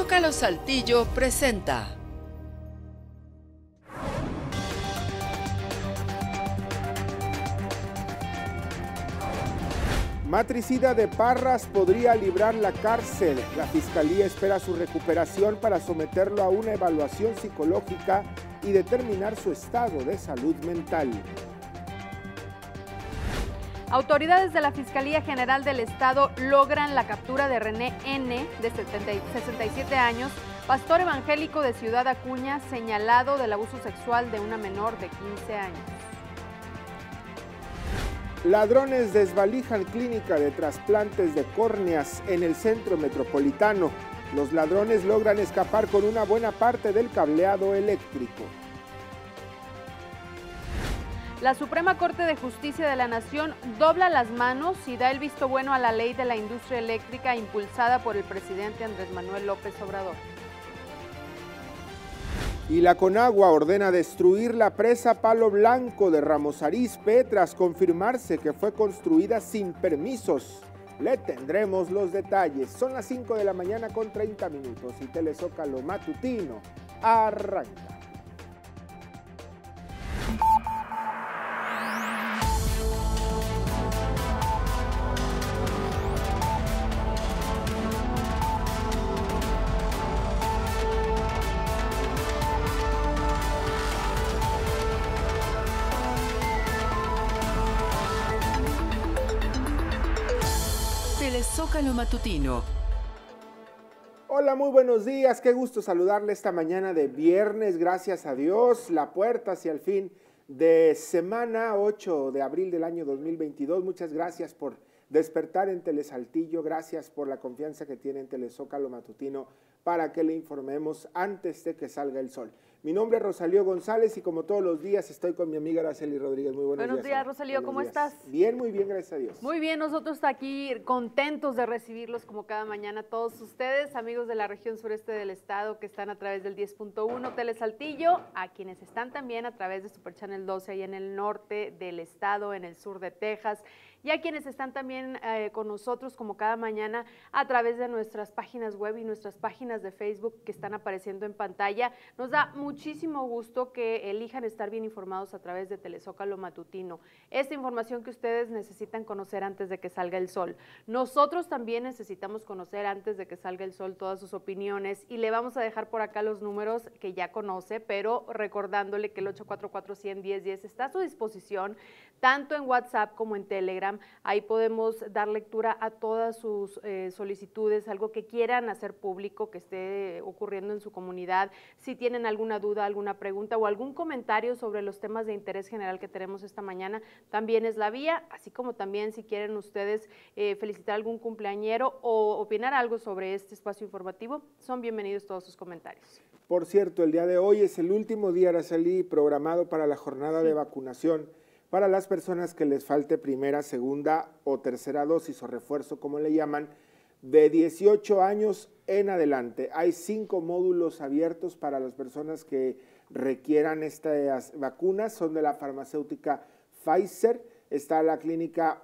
Telezócalo Saltillo presenta. Matricida de Parras podría librar la cárcel. La Fiscalía espera su recuperación para someterlo a una evaluación psicológica y determinar su estado de salud mental. Autoridades de la Fiscalía General del Estado logran la captura de René N., de 67 años, pastor evangélico de Ciudad Acuña, señalado del abuso sexual de una menor de 15 años. Ladrones desvalijan clínica de trasplantes de córneas en el centro metropolitano. Los ladrones logran escapar con una buena parte del cableado eléctrico. La Suprema Corte de Justicia de la Nación dobla las manos y da el visto bueno a la ley de la industria eléctrica impulsada por el presidente Andrés Manuel López Obrador. Y la Conagua ordena destruir la presa Palo Blanco de Ramos Arizpe tras confirmarse que fue construida sin permisos. Le tendremos los detalles. Son las 5 de la mañana con 30 minutos y Telezócalo Matutino arranca. Telezócalo Matutino. Hola, muy buenos días, qué gusto saludarle esta mañana de viernes, gracias a Dios, la puerta hacia el fin de semana, 8 de abril del año 2022, muchas gracias por despertar en Telesaltillo, gracias por la confianza que tiene en Telezócalo Matutino para que le informemos antes de que salga el sol. Mi nombre es Rosalío González y como todos los días estoy con mi amiga Araceli Rodríguez. Muy buenos días. Buenos días, Rosalío, ¿cómo estás? Bien, muy bien, gracias a Dios. Muy bien, nosotros aquí contentos de recibirlos como cada mañana todos ustedes, amigos de la región sureste del estado que están a través del 10.1 Telesaltillo, a quienes están también a través de Super Channel 12 ahí en el norte del estado, en el sur de Texas, y a quienes están también con nosotros como cada mañana a través de nuestras páginas web y nuestras páginas de Facebook que están apareciendo en pantalla. Nos da muchísimo gusto que elijan estar bien informados a través de Telezócalo Matutino. Esta información que ustedes necesitan conocer antes de que salga el sol. Nosotros también necesitamos conocer antes de que salga el sol todas sus opiniones y le vamos a dejar por acá los números que ya conoce, pero recordándole que el 844-100-1010 está a su disposición, tanto en WhatsApp como en Telegram. Ahí podemos dar lectura a todas sus solicitudes, algo que quieran hacer público, que esté ocurriendo en su comunidad. Si tienen alguna duda, alguna pregunta o algún comentario sobre los temas de interés general que tenemos esta mañana, también es la vía, así como también si quieren ustedes felicitar a algún cumpleañero o opinar algo sobre este espacio informativo, son bienvenidos todos sus comentarios. Por cierto, el día de hoy es el último día, Araceli, programado para la jornada de vacunación para las personas que les falte primera, segunda o tercera dosis o refuerzo, como le llaman, de 18 años en adelante. Hay 5 módulos abiertos para las personas que requieran estas vacunas, son de la farmacéutica Pfizer, está la clínica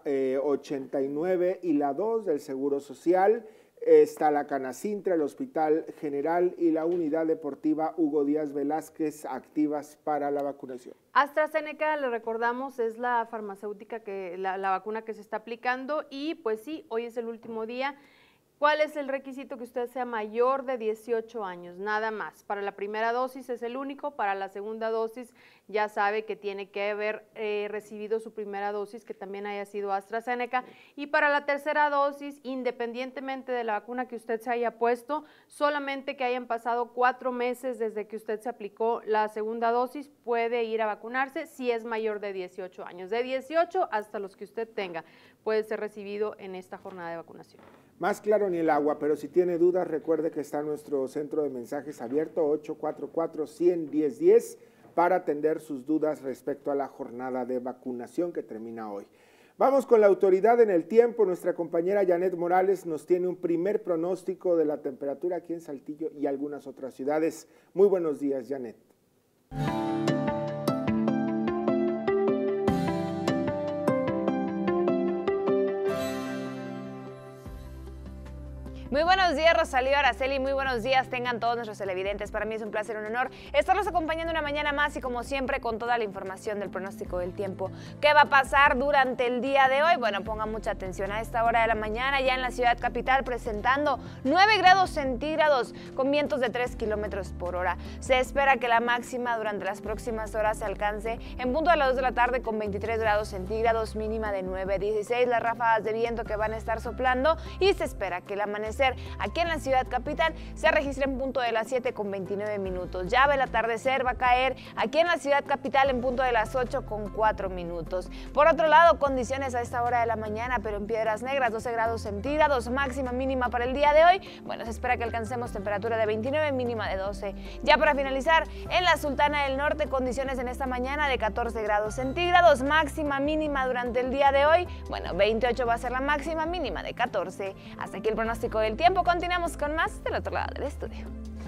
89 y la 2 del Seguro Social, está la Canacintra, el Hospital General y la Unidad Deportiva Hugo Díaz Velázquez activas para la vacunación. AstraZeneca, le recordamos, es la farmacéutica la vacuna que se está aplicando y pues sí, hoy es el último día. ¿Cuál es el requisito? Que usted sea mayor de 18 años, nada más. Para la primera dosis es el único, para la segunda dosis ya sabe que tiene que haber recibido su primera dosis, que también haya sido AstraZeneca, y para la tercera dosis, independientemente de la vacuna que usted se haya puesto, solamente que hayan pasado 4 meses desde que usted se aplicó la segunda dosis, puede ir a vacunarse si es mayor de 18 años. De 18 hasta los que usted tenga, puede ser recibido en esta jornada de vacunación. Más claro ni el agua, pero si tiene dudas, recuerde que está nuestro centro de mensajes abierto, 844-100-1010, para atender sus dudas respecto a la jornada de vacunación que termina hoy. Vamos con la autoridad en el tiempo. Nuestra compañera Janet Morales nos tiene un primer pronóstico de la temperatura aquí en Saltillo y algunas otras ciudades. Muy buenos días, Janet. Muy buenos días, Rosalío, Araceli, muy buenos días, tengan todos nuestros televidentes. Para mí es un placer, un honor estarlos acompañando una mañana más y como siempre con toda la información del pronóstico del tiempo. ¿Qué va a pasar durante el día de hoy? Bueno, pongan mucha atención a esta hora de la mañana ya en la ciudad capital presentando 9 grados centígrados con vientos de 3 kilómetros por hora. Se espera que la máxima durante las próximas horas se alcance en punto a las 2 de la tarde con 23 grados centígrados, mínima de 9, 16 las ráfagas de viento que van a estar soplando y se espera que el amanecer aquí en la ciudad capital se registra en punto de las 7 con 29 minutos. Ya el atardecer va a caer aquí en la ciudad capital en punto de las 8 con 4 minutos. Por otro lado, condiciones a esta hora de la mañana, pero en Piedras Negras, 12 grados centígrados, máxima mínima para el día de hoy. Bueno, se espera que alcancemos temperatura de 29, mínima de 12. Ya para finalizar, en la Sultana del Norte, condiciones en esta mañana de 14 grados centígrados, máxima mínima durante el día de hoy. Bueno, 28 va a ser la máxima, mínima de 14. Hasta aquí el pronóstico del tiempo. Continuamos con más del otro lado del estudio.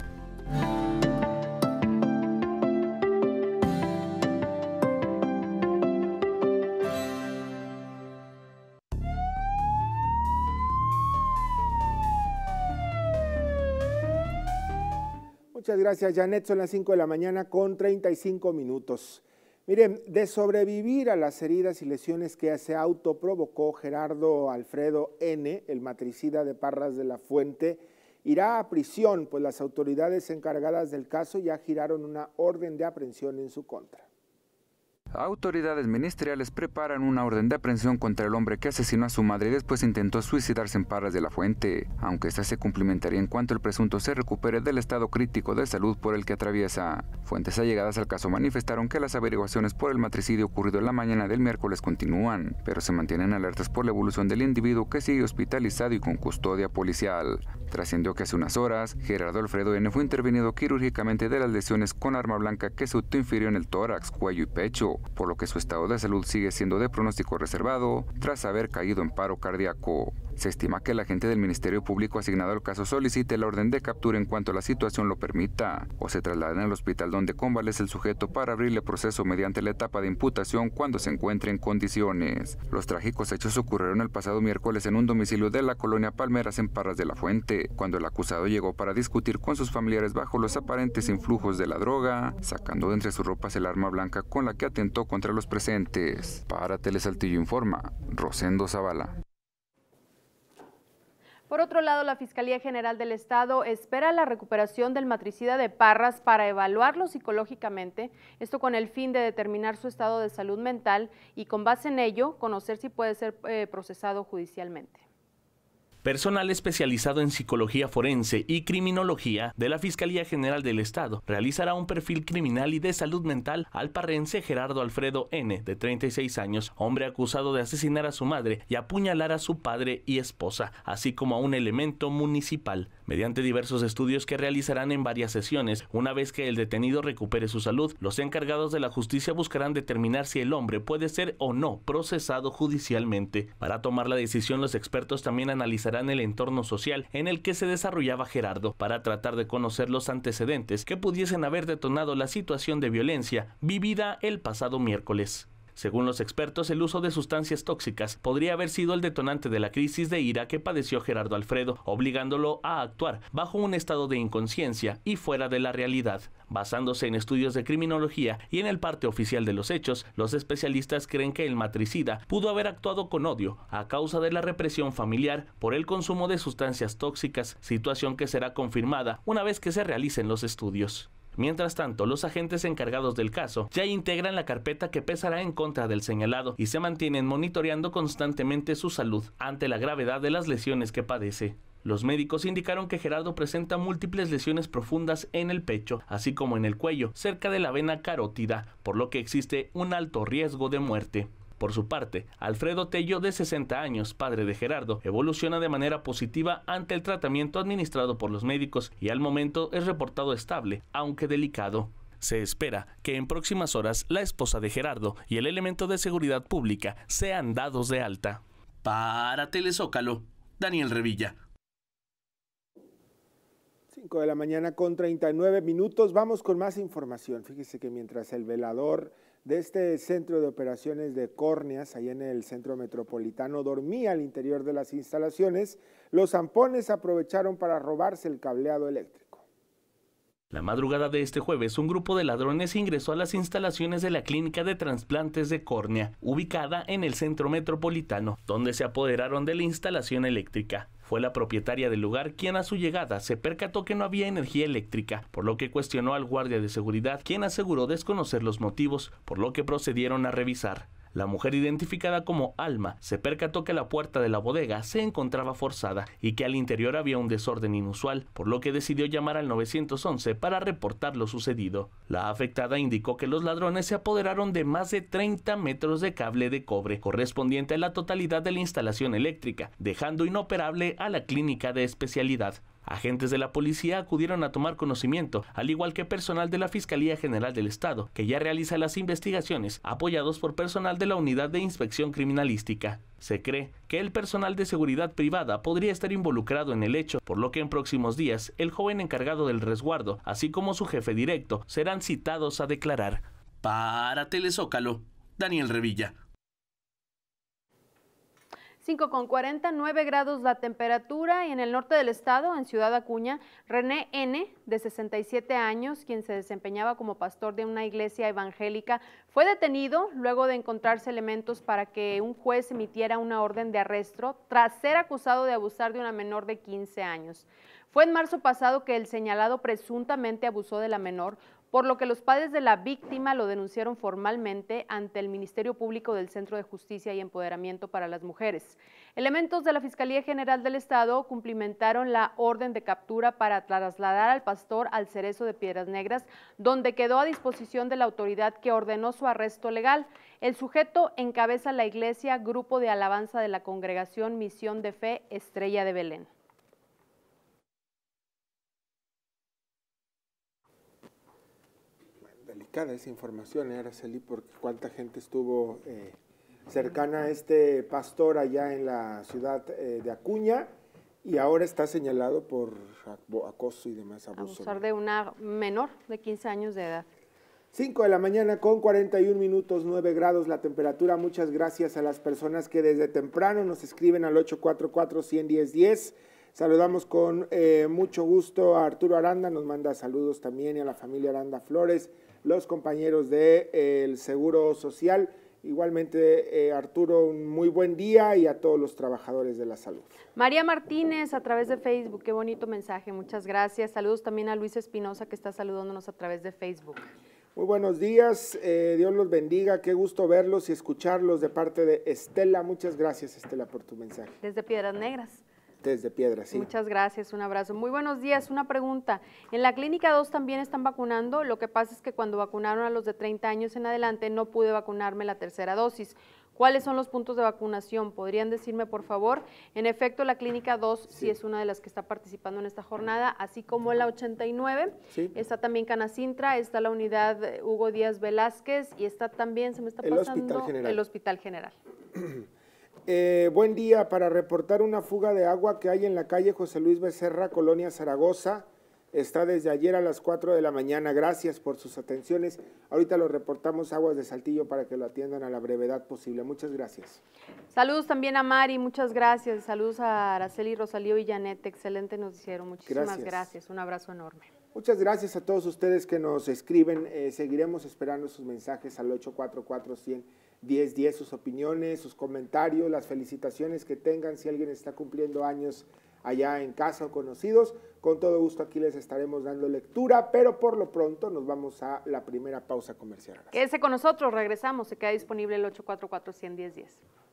Muchas gracias, Janet. Son las 5 de la mañana con 35 minutos. Miren, de sobrevivir a las heridas y lesiones que se autoprovocó Gerardo Alfredo N., el matricida de Parras de la Fuente, irá a prisión, pues las autoridades encargadas del caso ya giraron una orden de aprehensión en su contra. Autoridades ministeriales preparan una orden de aprehensión contra el hombre que asesinó a su madre y después intentó suicidarse en Parras de la Fuente, aunque esta se cumplimentaría en cuanto el presunto se recupere del estado crítico de salud por el que atraviesa. Fuentes allegadas al caso manifestaron que las averiguaciones por el matricidio ocurrido en la mañana del miércoles continúan, pero se mantienen alertas por la evolución del individuo que sigue hospitalizado y con custodia policial. Trascendió que hace unas horas, Gerardo Alfredo N. fue intervenido quirúrgicamente de las lesiones con arma blanca que se autoinfirió en el tórax, cuello y pecho, por lo que su estado de salud sigue siendo de pronóstico reservado tras haber caído en paro cardíaco. Se estima que el agente del Ministerio Público asignado al caso solicite la orden de captura en cuanto la situación lo permita, o se trasladen al hospital donde convalece el sujeto para abrirle proceso mediante la etapa de imputación cuando se encuentre en condiciones. Los trágicos hechos ocurrieron el pasado miércoles en un domicilio de la colonia Palmeras en Parras de la Fuente, cuando el acusado llegó para discutir con sus familiares bajo los aparentes influjos de la droga, sacando de entre sus ropas el arma blanca con la que atentó contra los presentes. Para Telesaltillo informa Rosendo Zavala. Por otro lado, la Fiscalía General del Estado espera la recuperación del matricida de Parras para evaluarlo psicológicamente, esto con el fin de determinar su estado de salud mental y con base en ello conocer si puede ser procesado judicialmente. Personal especializado en psicología forense y criminología de la Fiscalía General del Estado realizará un perfil criminal y de salud mental al parrense Gerardo Alfredo N., de 36 años, hombre acusado de asesinar a su madre y apuñalar a su padre y esposa, así como a un elemento municipal. Mediante diversos estudios que realizarán en varias sesiones, una vez que el detenido recupere su salud, los encargados de la justicia buscarán determinar si el hombre puede ser o no procesado judicialmente. Para tomar la decisión, los expertos también analizarán el entorno social en el que se desarrollaba Gerardo para tratar de conocer los antecedentes que pudiesen haber detonado la situación de violencia vivida el pasado miércoles. Según los expertos, el uso de sustancias tóxicas podría haber sido el detonante de la crisis de ira que padeció Gerardo Alfredo, obligándolo a actuar bajo un estado de inconsciencia y fuera de la realidad. Basándose en estudios de criminología y en el parte oficial de los hechos, los especialistas creen que el matricida pudo haber actuado con odio a causa de la represión familiar por el consumo de sustancias tóxicas, situación que será confirmada una vez que se realicen los estudios. Mientras tanto, los agentes encargados del caso ya integran la carpeta que pesará en contra del señalado y se mantienen monitoreando constantemente su salud ante la gravedad de las lesiones que padece. Los médicos indicaron que Gerardo presenta múltiples lesiones profundas en el pecho, así como en el cuello, cerca de la vena carótida, por lo que existe un alto riesgo de muerte. Por su parte, Alfredo Tello, de 60 años, padre de Gerardo, evoluciona de manera positiva ante el tratamiento administrado por los médicos y al momento es reportado estable, aunque delicado. Se espera que en próximas horas la esposa de Gerardo y el elemento de seguridad pública sean dados de alta. Para Telezócalo, Daniel Revilla. 5 de la mañana con 39 minutos. Vamos con más información. Fíjese que mientras el velador de este centro de operaciones de córneas, allá en el centro metropolitano, dormía al interior de las instalaciones, los zampones aprovecharon para robarse el cableado eléctrico. La madrugada de este jueves, un grupo de ladrones ingresó a las instalaciones de la clínica de trasplantes de córnea, ubicada en el centro metropolitano, donde se apoderaron de la instalación eléctrica. Fue la propietaria del lugar quien a su llegada se percató que no había energía eléctrica, por lo que cuestionó al guardia de seguridad, quien aseguró desconocer los motivos, por lo que procedieron a revisar. La mujer, identificada como Alma, se percató que la puerta de la bodega se encontraba forzada y que al interior había un desorden inusual, por lo que decidió llamar al 911 para reportar lo sucedido. La afectada indicó que los ladrones se apoderaron de más de 30 metros de cable de cobre, correspondiente a la totalidad de la instalación eléctrica, dejando inoperable a la clínica de especialidad. Agentes de la policía acudieron a tomar conocimiento, al igual que personal de la Fiscalía General del Estado, que ya realiza las investigaciones, apoyados por personal de la Unidad de Inspección Criminalística. Se cree que el personal de seguridad privada podría estar involucrado en el hecho, por lo que en próximos días el joven encargado del resguardo, así como su jefe directo, serán citados a declarar. Para Telezócalo, Daniel Revilla. 5:49 grados la temperatura, y en el norte del estado, en Ciudad Acuña, René N., de 67 años, quien se desempeñaba como pastor de una iglesia evangélica, fue detenido luego de encontrarse elementos para que un juez emitiera una orden de arresto tras ser acusado de abusar de una menor de 15 años. Fue en marzo pasado que el señalado presuntamente abusó de la menor, por lo que los padres de la víctima lo denunciaron formalmente ante el Ministerio Público del Centro de Justicia y Empoderamiento para las Mujeres. Elementos de la Fiscalía General del Estado cumplimentaron la orden de captura para trasladar al pastor al Cerezo de Piedras Negras, donde quedó a disposición de la autoridad que ordenó su arresto legal. El sujeto encabeza la iglesia Grupo de Alabanza de la Congregación Misión de Fe Estrella de Belén. Delicada esa información, Araceli, porque cuánta gente estuvo cercana a este pastor allá en la ciudad de Acuña, y ahora está señalado por acoso y demás abuso. Abusar de una menor de 15 años de edad. 5 de la mañana con 41 minutos, 9 grados la temperatura. Muchas gracias a las personas que desde temprano nos escriben al 844-110-10. Saludamos con mucho gusto a Arturo Aranda, nos manda saludos también, y a la familia Aranda Flores, los compañeros del Seguro Social. Igualmente, Arturo, un muy buen día, y a todos los trabajadores de la salud. María Martínez, a través de Facebook, qué bonito mensaje, muchas gracias. Saludos también a Luis Espinosa, que está saludándonos a través de Facebook. Muy buenos días, Dios los bendiga, qué gusto verlos y escucharlos de parte de Estela. Muchas gracias, Estela, por tu mensaje. Desde Piedras Negras. Desde Piedras, sí. Muchas gracias, un abrazo. Muy buenos días, una pregunta. ¿En la Clínica 2 también están vacunando? Lo que pasa es que cuando vacunaron a los de 30 años en adelante no pude vacunarme la tercera dosis. ¿Cuáles son los puntos de vacunación? ¿Podrían decirme, por favor? En efecto, la Clínica 2 sí es una de las que está participando en esta jornada, así como la 89. Sí. Está también Canacintra, está la unidad Hugo Díaz Velázquez, y está también, se me está pasando, el Hospital General. Buen día, para reportar una fuga de agua que hay en la calle José Luis Becerra, Colonia Zaragoza. Está desde ayer a las 4 de la mañana. Gracias por sus atenciones. Ahorita lo reportamos a Aguas de Saltillo para que lo atiendan a la brevedad posible. Muchas gracias. Saludos también a Mari, muchas gracias. Saludos a Araceli, Rosalío y Janet. Excelente nos hicieron. Muchísimas gracias. Un abrazo enorme. Muchas gracias a todos ustedes que nos escriben. Seguiremos esperando sus mensajes al 844-100-1010, sus opiniones, sus comentarios, las felicitaciones que tengan. Si alguien está cumpliendo años allá en casa o conocidos, con todo gusto aquí les estaremos dando lectura, pero por lo pronto nos vamos a la primera pausa comercial. Quédese con nosotros, regresamos, se queda disponible el 844-100-1010.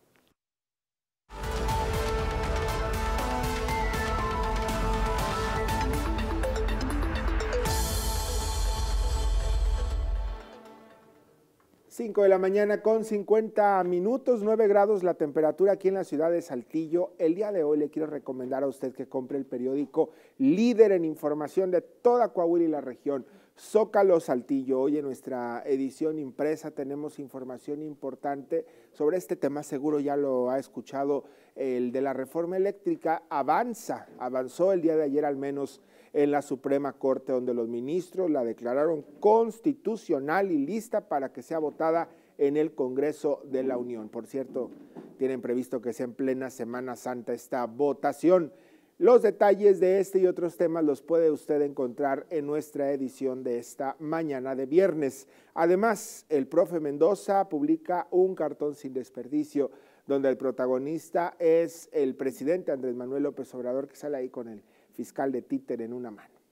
Cinco de la mañana con 50 minutos, 9 grados la temperatura aquí en la ciudad de Saltillo. El día de hoy le quiero recomendar a usted que compre el periódico líder en información de toda Coahuila y la región, Zócalo Saltillo. Hoy en nuestra edición impresa tenemos información importante sobre este tema, seguro ya lo ha escuchado, el de la reforma eléctrica. Avanzó el día de ayer al menos en la Suprema Corte, donde los ministros la declararon constitucional y lista para que sea votada en el Congreso de la Unión. Por cierto, tienen previsto que sea en plena Semana Santa esta votación. Los detalles de este y otros temas los puede usted encontrar en nuestra edición de esta mañana de viernes. Además, el profe Mendoza publica un cartón sin desperdicio, donde el protagonista es el presidente Andrés Manuel López Obrador, que sale ahí con el fiscal de títere en una mano.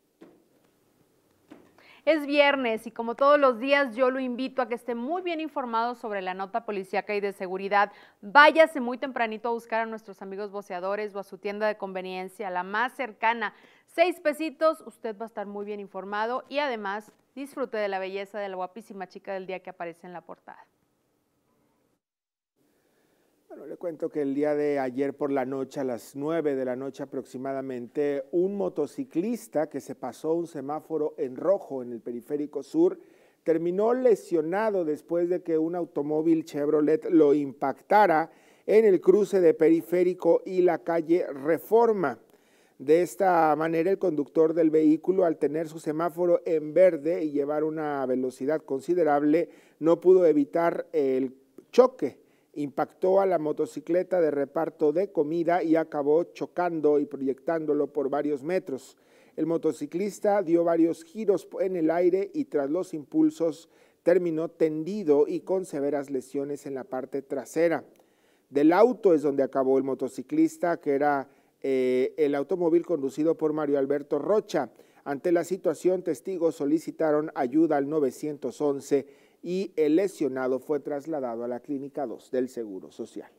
Es viernes y como todos los días yo lo invito a que esté muy bien informado sobre la nota policíaca y de seguridad. Váyase muy tempranito a buscar a nuestros amigos voceadores o a su tienda de conveniencia, la más cercana. 6 pesitos, usted va a estar muy bien informado y además disfrute de la belleza de la guapísima chica del día que aparece en la portada. Bueno, le cuento que el día de ayer por la noche, a las 9 de la noche aproximadamente, un motociclista que se pasó un semáforo en rojo en el Periférico Sur terminó lesionado después de que un automóvil Chevrolet lo impactara en el cruce de Periférico y la calle Reforma. De esta manera, el conductor del vehículo, al tener su semáforo en verde y llevar una velocidad considerable, no pudo evitar el choque. Impactó a la motocicleta de reparto de comida y acabó chocando y proyectándolo por varios metros. El motociclista dio varios giros en el aire y tras los impulsos terminó tendido y con severas lesiones en la parte trasera. Del auto es donde acabó el motociclista, que era el automóvil conducido por Mario Alberto Rocha. Ante la situación, testigos solicitaron ayuda al 911 y el lesionado fue trasladado a la Clínica 2 del Seguro Social.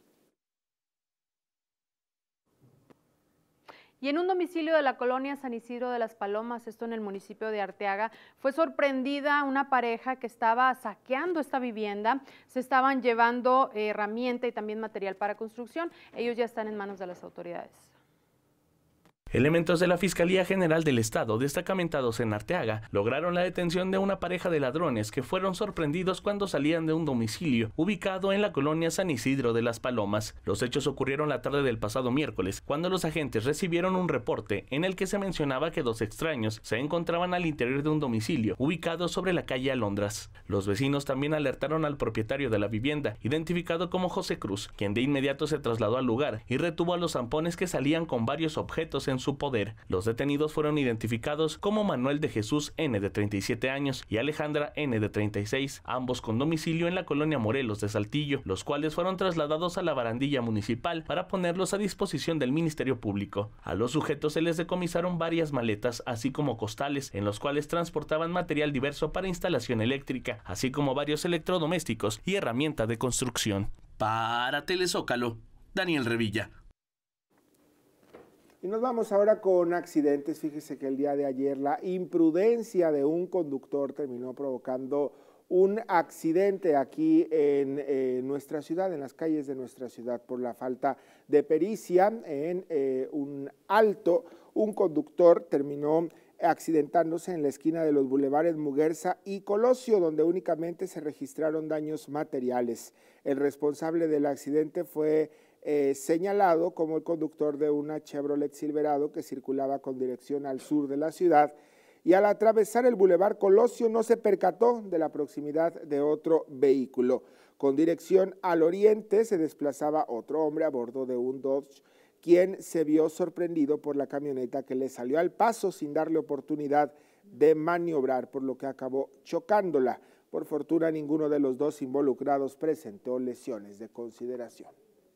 Y en un domicilio de la colonia San Isidro de las Palomas, esto en el municipio de Arteaga, fue sorprendida una pareja que estaba saqueando esta vivienda. Se estaban llevando herramienta y también material para construcción. Ellos ya están en manos de las autoridades. Elementos de la Fiscalía General del Estado, destacamentados en Arteaga, lograron la detención de una pareja de ladrones que fueron sorprendidos cuando salían de un domicilio ubicado en la colonia San Isidro de las Palomas. Los hechos ocurrieron la tarde del pasado miércoles, cuando los agentes recibieron un reporte en el que se mencionaba que 2 extraños se encontraban al interior de un domicilio ubicado sobre la calle Alondras. Los vecinos también alertaron al propietario de la vivienda, identificado como José Cruz, quien de inmediato se trasladó al lugar y retuvo a los zampones que salían con varios objetos en su poder. Los detenidos fueron identificados como Manuel de Jesús N, de 37 años, y Alejandra N, de 36, ambos con domicilio en la colonia Morelos de Saltillo, los cuales fueron trasladados a la barandilla municipal para ponerlos a disposición del Ministerio Público. A los sujetos se les decomisaron varias maletas, así como costales, en los cuales transportaban material diverso para instalación eléctrica, así como varios electrodomésticos y herramienta de construcción. Para Telezócalo, Daniel Revilla. Y nos vamos ahora con accidentes. Fíjese que el día de ayer la imprudencia de un conductor terminó provocando un accidente aquí en nuestra ciudad, en las calles de nuestra ciudad, por la falta de pericia en un alto. Un conductor terminó accidentándose en la esquina de los bulevares Muguerza y Colosio, donde únicamente se registraron daños materiales. El responsable del accidente fue señalado como el conductor de una Chevrolet Silverado que circulaba con dirección al sur de la ciudad y al atravesar el bulevar Colosio no se percató de la proximidad de otro vehículo. Con dirección al oriente se desplazaba otro hombre a bordo de un Dodge, quien se vio sorprendido por la camioneta que le salió al paso sin darle oportunidad de maniobrar, por lo que acabó chocándola. Por fortuna, ninguno de los dos involucrados presentó lesiones de consideración.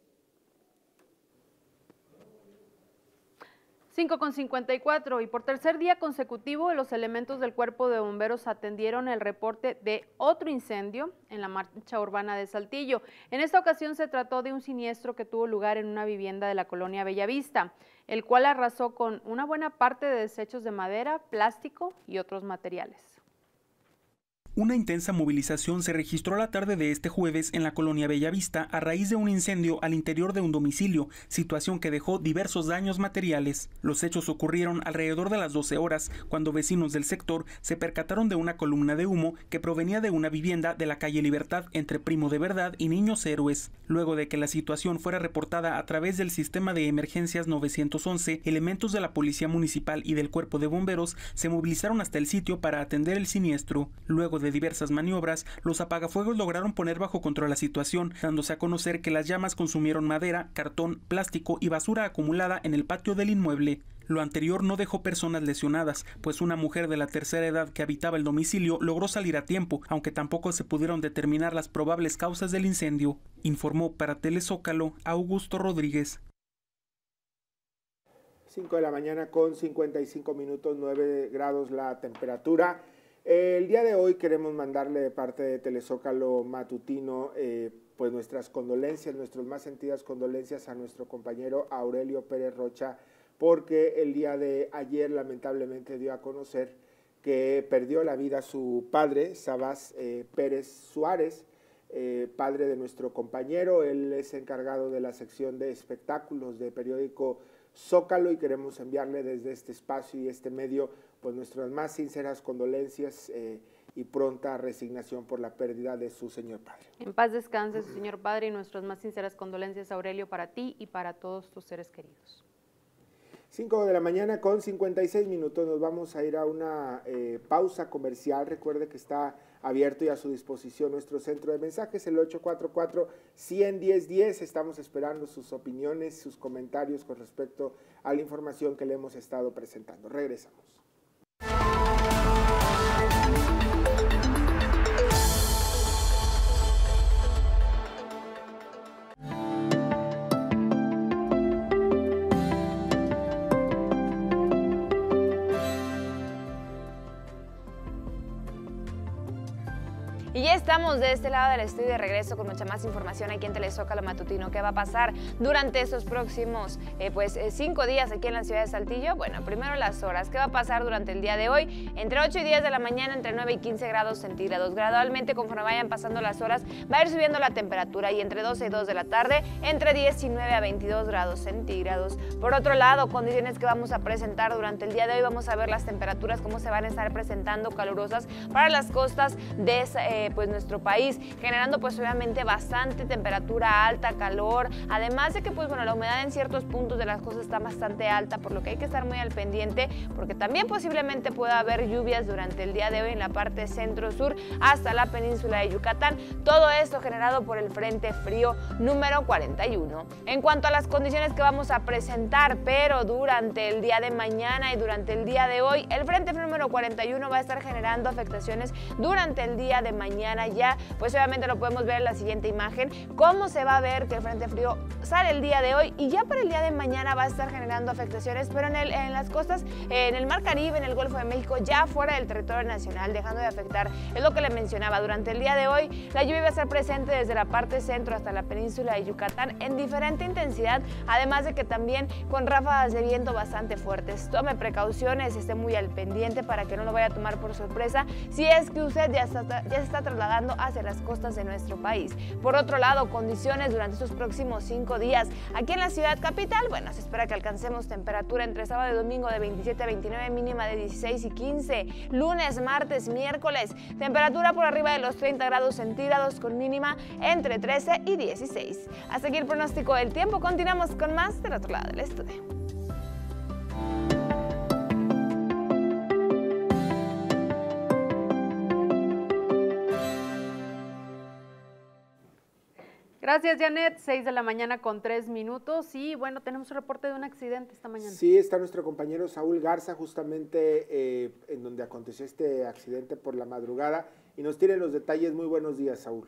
5:54 y por tercer día consecutivo los elementos del Cuerpo de Bomberos atendieron el reporte de otro incendio en la marcha urbana de Saltillo. En esta ocasión se trató de un siniestro que tuvo lugar en una vivienda de la colonia Bellavista, el cual arrasó con una buena parte de desechos de madera, plástico y otros materiales. Una intensa movilización se registró la tarde de este jueves en la colonia Bellavista a raíz de un incendio al interior de un domicilio, situación que dejó diversos daños materiales. Los hechos ocurrieron alrededor de las 12 horas, cuando vecinos del sector se percataron de una columna de humo que provenía de una vivienda de la calle Libertad entre Primo de Verdad y Niños Héroes. Luego de que la situación fuera reportada a través del sistema de emergencias 911, elementos de la Policía Municipal y del Cuerpo de Bomberos se movilizaron hasta el sitio para atender el siniestro. Luego de diversas maniobras, los apagafuegos lograron poner bajo control la situación, dándose a conocer que las llamas consumieron madera, cartón, plástico y basura acumulada en el patio del inmueble. Lo anterior no dejó personas lesionadas, pues una mujer de la tercera edad que habitaba el domicilio logró salir a tiempo, aunque tampoco se pudieron determinar las probables causas del incendio. Informó para Telezócalo Augusto Rodríguez. 5 de la mañana con 55 minutos, 9 grados la temperatura. El día de hoy queremos mandarle de parte de Telezócalo Matutino pues nuestras condolencias, nuestras más sentidas condolencias a nuestro compañero Aurelio Pérez Rocha, porque el día de ayer lamentablemente dio a conocer que perdió la vida su padre, Sabás Pérez Suárez, padre de nuestro compañero. Él es encargado de la sección de espectáculos de periódico Zócalo y queremos enviarle desde este espacio y este medio pues nuestras más sinceras condolencias y pronta resignación por la pérdida de su señor padre. En paz descanse su señor padre y nuestras más sinceras condolencias, Aurelio, para ti y para todos tus seres queridos. 5 de la mañana con 56 minutos, nos vamos a ir a una pausa comercial. Recuerde que está abierto y a su disposición nuestro centro de mensajes, el 844-110-10. Estamos esperando sus opiniones, sus comentarios con respecto a la información que le hemos estado presentando. Regresamos. Y ya estamos de este lado del estudio de regreso con mucha más información aquí en Telezócalo Matutino. ¿Qué va a pasar durante estos próximos 5 días aquí en la ciudad de Saltillo? Bueno, primero las horas. ¿Qué va a pasar durante el día de hoy? Entre 8 y 10 de la mañana, entre 9 y 15 grados centígrados. Gradualmente, conforme vayan pasando las horas, va a ir subiendo la temperatura y entre 12 y 2 de la tarde, entre 19 a 22 grados centígrados. Por otro lado, condiciones que vamos a presentar durante el día de hoy, vamos a ver las temperaturas, cómo se van a estar presentando calurosas para las costas de nuestro país, generando pues obviamente bastante temperatura alta, calor, además de que pues bueno, la humedad en ciertos puntos de las costas está bastante alta, por lo que hay que estar muy al pendiente, porque también posiblemente pueda haber lluvias durante el día de hoy en la parte centro-sur hasta la península de Yucatán, todo esto generado por el Frente Frío número 41. En cuanto a las condiciones que vamos a presentar, pero durante el día de mañana y durante el día de hoy, el Frente Frío número 41 va a estar generando afectaciones durante el día de mañana. Ya, pues obviamente lo podemos ver en la siguiente imagen, cómo se va a ver que el Frente Frío sale el día de hoy y ya para el día de mañana va a estar generando afectaciones, pero en las costas, en el Mar Caribe, en el Golfo de México, ya fuera del territorio nacional, dejando de afectar. Es lo que le mencionaba, durante el día de hoy la lluvia va a estar presente desde la parte centro hasta la península de Yucatán en diferente intensidad, además de que también con ráfagas de viento bastante fuertes. Tome precauciones, esté muy al pendiente para que no lo vaya a tomar por sorpresa si es que usted ya se está trasladando hacia las costas de nuestro país. Por otro lado, condiciones durante estos próximos 5 días. Aquí en la ciudad capital, bueno, se espera que alcancemos temperatura entre sábado y domingo de 27 a 29, mínima de 16 y 15. Lunes, martes, miércoles, temperatura por arriba de los 30 grados centígrados con mínima entre 13 y 16. Hasta aquí el pronóstico del tiempo. Continuamos con más del otro lado del estudio. Gracias, Janet. 6 de la mañana con 3 minutos y bueno, tenemos un reporte de un accidente esta mañana. Sí, está nuestro compañero Saúl Garza justamente en donde aconteció este accidente por la madrugada y nos tiene los detalles. Muy buenos días, Saúl.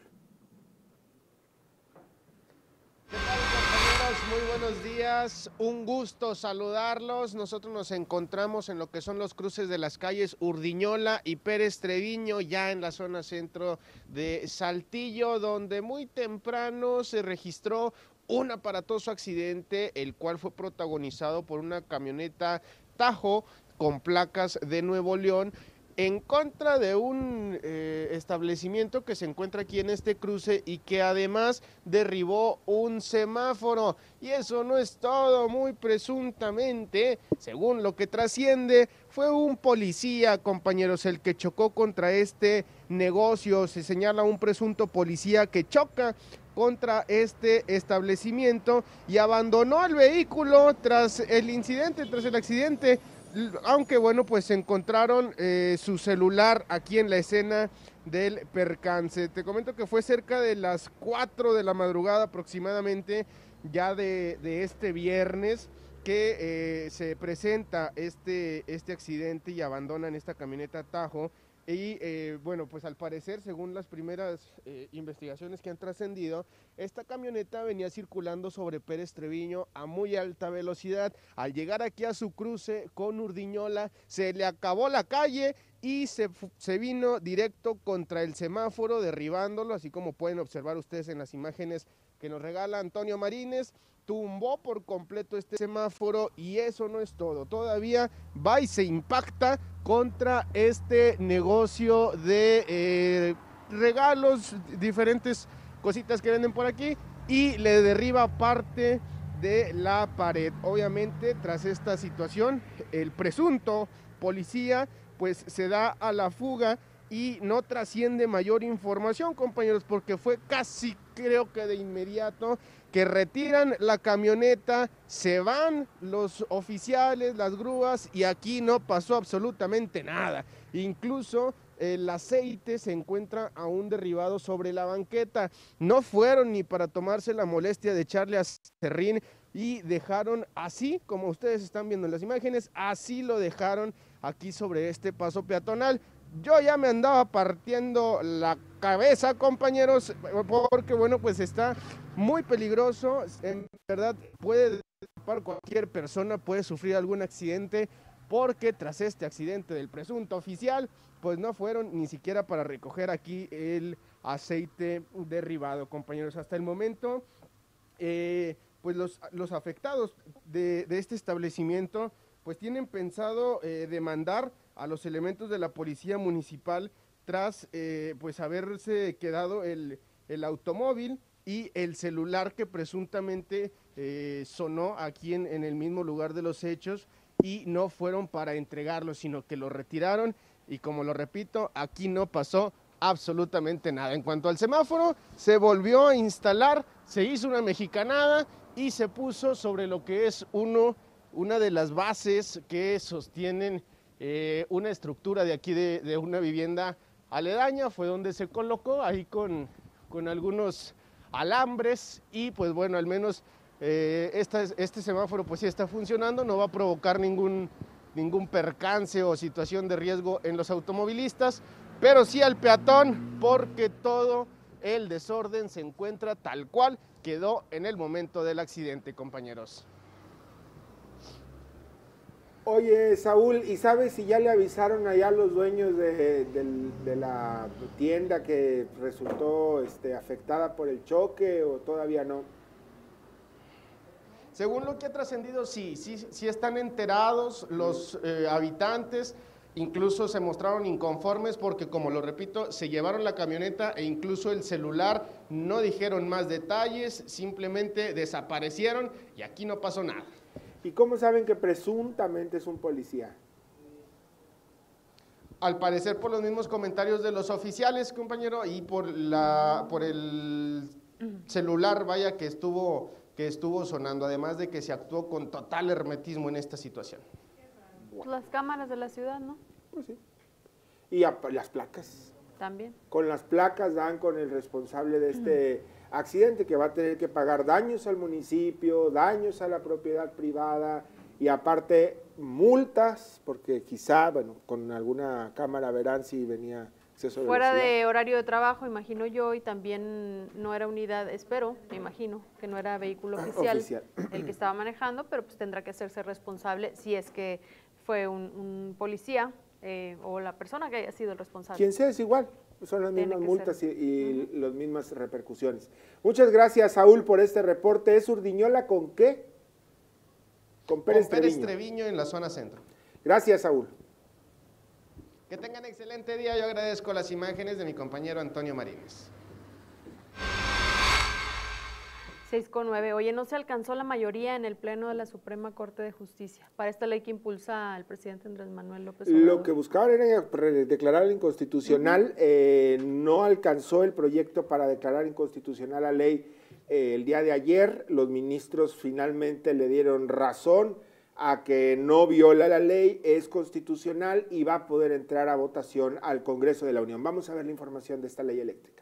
¿Qué tal, compañeros? Muy buenos días, un gusto saludarlos. Nosotros nos encontramos en lo que son los cruces de las calles Urdiñola y Pérez Treviño, ya en la zona centro de Saltillo, donde muy temprano se registró un aparatoso accidente, el cual fue protagonizado por una camioneta Tajo con placas de Nuevo León, en contra de un establecimiento que se encuentra aquí en este cruce y que además derribó un semáforo. Y eso no es todo, muy presuntamente, según lo que trasciende, fue un policía, compañeros, el que chocó contra este negocio. Se señala un presunto policía que choca contra este establecimiento y abandonó el vehículo tras el incidente, tras el accidente. Aunque bueno, pues encontraron su celular aquí en la escena del percance. Te comento que fue cerca de las 4 de la madrugada aproximadamente, ya de este viernes, que se presenta este accidente y abandonan esta camioneta Tajo. Y bueno, pues al parecer, según las primeras investigaciones que han trascendido, esta camioneta venía circulando sobre Pérez Treviño a muy alta velocidad. Al llegar aquí a su cruce con Urdiñola, se le acabó la calle y se vino directo contra el semáforo, derribándolo, así como pueden observar ustedes en las imágenes que nos regala Antonio Marínez. Tumbó por completo este semáforo y eso no es todo. Todavía va y se impacta contra este negocio de regalos, diferentes cositas que venden por aquí, y le derriba parte de la pared. Obviamente, tras esta situación, el presunto policía pues se da a la fuga y no trasciende mayor información, compañeros, porque fue casi, creo que de inmediato, que retiran la camioneta, se van los oficiales, las grúas, y aquí no pasó absolutamente nada. Incluso el aceite se encuentra aún derribado sobre la banqueta. No fueron ni para tomarse la molestia de echarle aserrín y dejaron así, como ustedes están viendo en las imágenes, así lo dejaron aquí sobre este paso peatonal. Yo ya me andaba partiendo la cabeza, compañeros, porque bueno, pues está muy peligroso. En verdad puede tapar cualquier persona, puede sufrir algún accidente, porque tras este accidente del presunto oficial, pues no fueron ni siquiera para recoger aquí el aceite derribado, compañeros. Hasta el momento, pues los afectados de este establecimiento pues tienen pensado demandar a los elementos de la policía municipal tras pues haberse quedado el automóvil y el celular que presuntamente sonó aquí en el mismo lugar de los hechos, y no fueron para entregarlo, sino que lo retiraron. Y como lo repito, aquí no pasó absolutamente nada. En cuanto al semáforo, se volvió a instalar, se hizo una mexicanada y se puso sobre lo que es una de las bases que sostienen una estructura de aquí de una vivienda aledaña. Fue donde se colocó ahí con algunos alambres, y pues bueno, al menos este semáforo pues sí está funcionando, no va a provocar ningún percance o situación de riesgo en los automovilistas, pero sí al peatón, porque todo el desorden se encuentra tal cual quedó en el momento del accidente, compañeros. Oye, Saúl, ¿y sabes si ya le avisaron allá a los dueños de la tienda que resultó afectada por el choque, o todavía no? Según lo que ha trascendido, sí están enterados los habitantes. Incluso se mostraron inconformes porque, como lo repito, se llevaron la camioneta e incluso el celular. No dijeron más detalles, simplemente desaparecieron y aquí no pasó nada. ¿Y cómo saben que presuntamente es un policía? Al parecer por los mismos comentarios de los oficiales, compañero, y por el celular, vaya, que estuvo sonando, además de que se actuó con total hermetismo en esta situación. Las cámaras de la ciudad, ¿no? Pues sí. Y las placas. También. Con las placas dan con el responsable de este accidente, que va a tener que pagar daños al municipio, daños a la propiedad privada y aparte multas, porque quizá, bueno, con alguna cámara verán si venía exceso de fuera velocidad. de horario de trabajo, imagino yo, y también no era unidad, espero, me imagino, que no era vehículo oficial el que estaba manejando, pero pues tendrá que hacerse responsable si es que fue un policía o la persona que haya sido el responsable. Quien sea es igual, son las mismas multas y las mismas repercusiones. Muchas gracias, Saúl, por este reporte. ¿Es Urdiñola con qué? Con Pérez Treviño. Treviño en la zona centro. Gracias, Saúl. Que tengan excelente día. Yo agradezco las imágenes de mi compañero Antonio Marínez. 6:09. Oye, no se alcanzó la mayoría en el Pleno de la Suprema Corte de Justicia para esta ley que impulsa el presidente Andrés Manuel López Obrador. Lo que buscaban era declarar inconstitucional, no alcanzó el proyecto para declarar inconstitucional la ley el día de ayer. Los ministros finalmente le dieron razón a que no viola la ley, es constitucional y va a poder entrar a votación al Congreso de la Unión. Vamos a ver la información de esta ley eléctrica.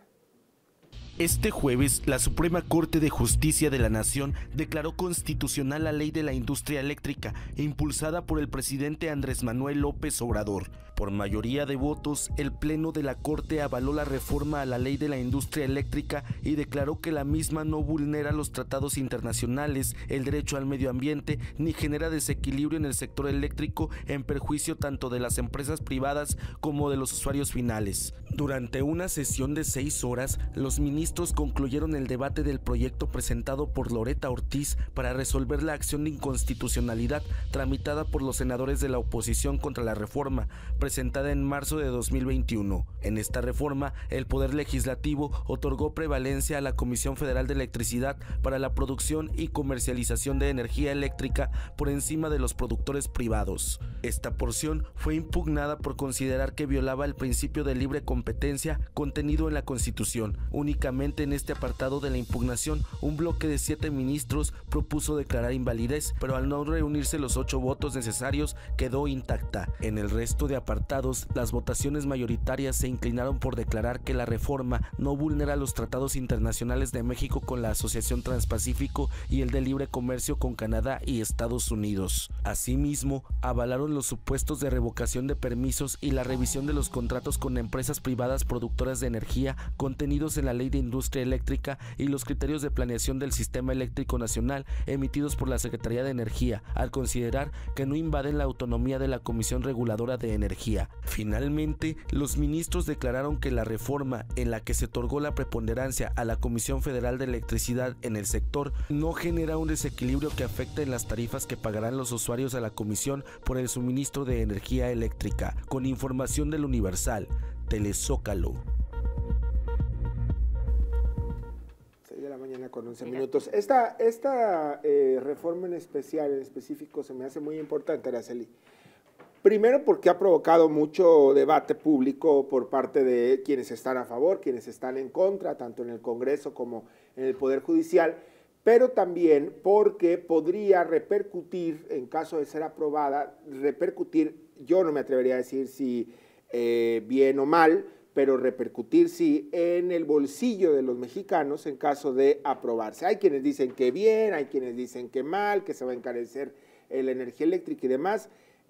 Este jueves, la Suprema Corte de Justicia de la Nación declaró constitucional la ley de la industria eléctrica, impulsada por el presidente Andrés Manuel López Obrador. Por mayoría de votos, el Pleno de la Corte avaló la reforma a la ley de la industria eléctrica y declaró que la misma no vulnera los tratados internacionales, el derecho al medio ambiente, ni genera desequilibrio en el sector eléctrico en perjuicio tanto de las empresas privadas como de los usuarios finales. Durante una sesión de 6 horas, los ministros concluyeron el debate del proyecto presentado por Loretta Ortiz para resolver la acción de inconstitucionalidad tramitada por los senadores de la oposición contra la reforma, presentada en marzo de 2021. En esta reforma, el Poder Legislativo otorgó prevalencia a la Comisión Federal de Electricidad para la producción y comercialización de energía eléctrica por encima de los productores privados. Esta porción fue impugnada por considerar que violaba el principio de libre competencia contenido en la Constitución. Únicamente en este apartado de la impugnación, un bloque de 7 ministros propuso declarar invalidez, pero al no reunirse los 8 votos necesarios, quedó intacta. En el resto de apartados, las votaciones mayoritarias se inclinaron por declarar que la reforma no vulnera los tratados internacionales de México con la Asociación Transpacífico y el de libre comercio con Canadá y Estados Unidos. Asimismo, avalaron los supuestos de revocación de permisos y la revisión de los contratos con empresas privadas productoras de energía contenidos en la Ley de Industria Eléctrica y los criterios de planeación del Sistema Eléctrico Nacional emitidos por la Secretaría de Energía, al considerar que no invaden la autonomía de la Comisión Reguladora de Energía. Finalmente, los ministros declararon que la reforma en la que se otorgó la preponderancia a la Comisión Federal de Electricidad en el sector no genera un desequilibrio que afecte en las tarifas que pagarán los usuarios a la Comisión por el suministro de energía eléctrica. Con información del Universal, Telezócalo. 6 de la mañana con 11 minutos. Esta reforma en específico, se me hace muy importante, Araceli. Primero porque ha provocado mucho debate público por parte de quienes están a favor, quienes están en contra, tanto en el Congreso como en el Poder Judicial, pero también porque podría repercutir, en caso de ser aprobada, yo no me atrevería a decir si bien o mal, pero repercutir sí en el bolsillo de los mexicanos en caso de aprobarse. Hay quienes dicen que bien, hay quienes dicen que mal, que se va a encarecer la energía eléctrica y demás,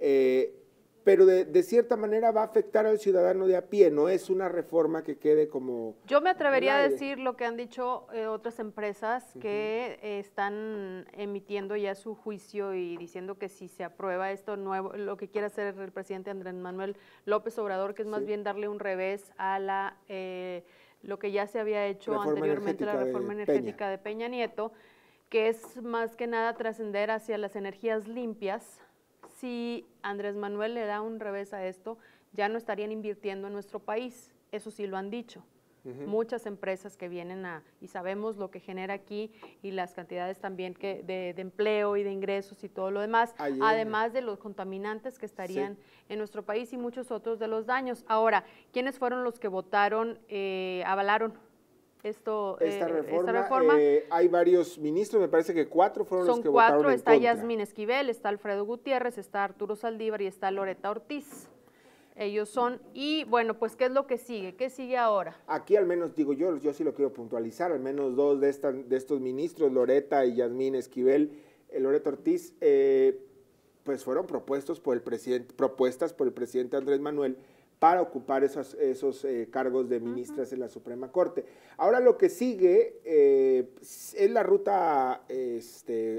pero de cierta manera va a afectar al ciudadano de a pie, no es una reforma que quede como... Yo me atrevería a decir lo que han dicho otras empresas que están emitiendo ya su juicio y diciendo que si se aprueba esto nuevo, lo que quiere hacer el presidente Andrés Manuel López Obrador, que es más bien darle un revés a lo que ya se había hecho anteriormente, la reforma energética de Peña Nieto, que es más que nada trascender hacia las energías limpias. Si Andrés Manuel le da un revés a esto, ya no estarían invirtiendo en nuestro país, eso sí lo han dicho. Muchas empresas que vienen y sabemos lo que genera aquí y las cantidades también de empleo y de ingresos y todo lo demás, además de los contaminantes que estarían en nuestro país y muchos otros de los daños. Ahora, ¿quiénes fueron los que votaron, avalaron esta reforma? Hay varios ministros, me parece que 4 fueron los que votaron en contra. Está Yasmín Esquivel, está Alfredo Gutiérrez, está Arturo Saldívar y está Loretta Ortiz. Ellos son, y bueno, pues ¿qué es lo que sigue? ¿Qué sigue ahora? Aquí al menos, digo yo sí lo quiero puntualizar, al menos 2 de estos ministros, Loretta y Yasmín Esquivel, Loretta Ortiz, pues fueron propuestas por el presidente Andrés Manuel para ocupar esos cargos de ministras en la Suprema Corte. Ahora lo que sigue es la ruta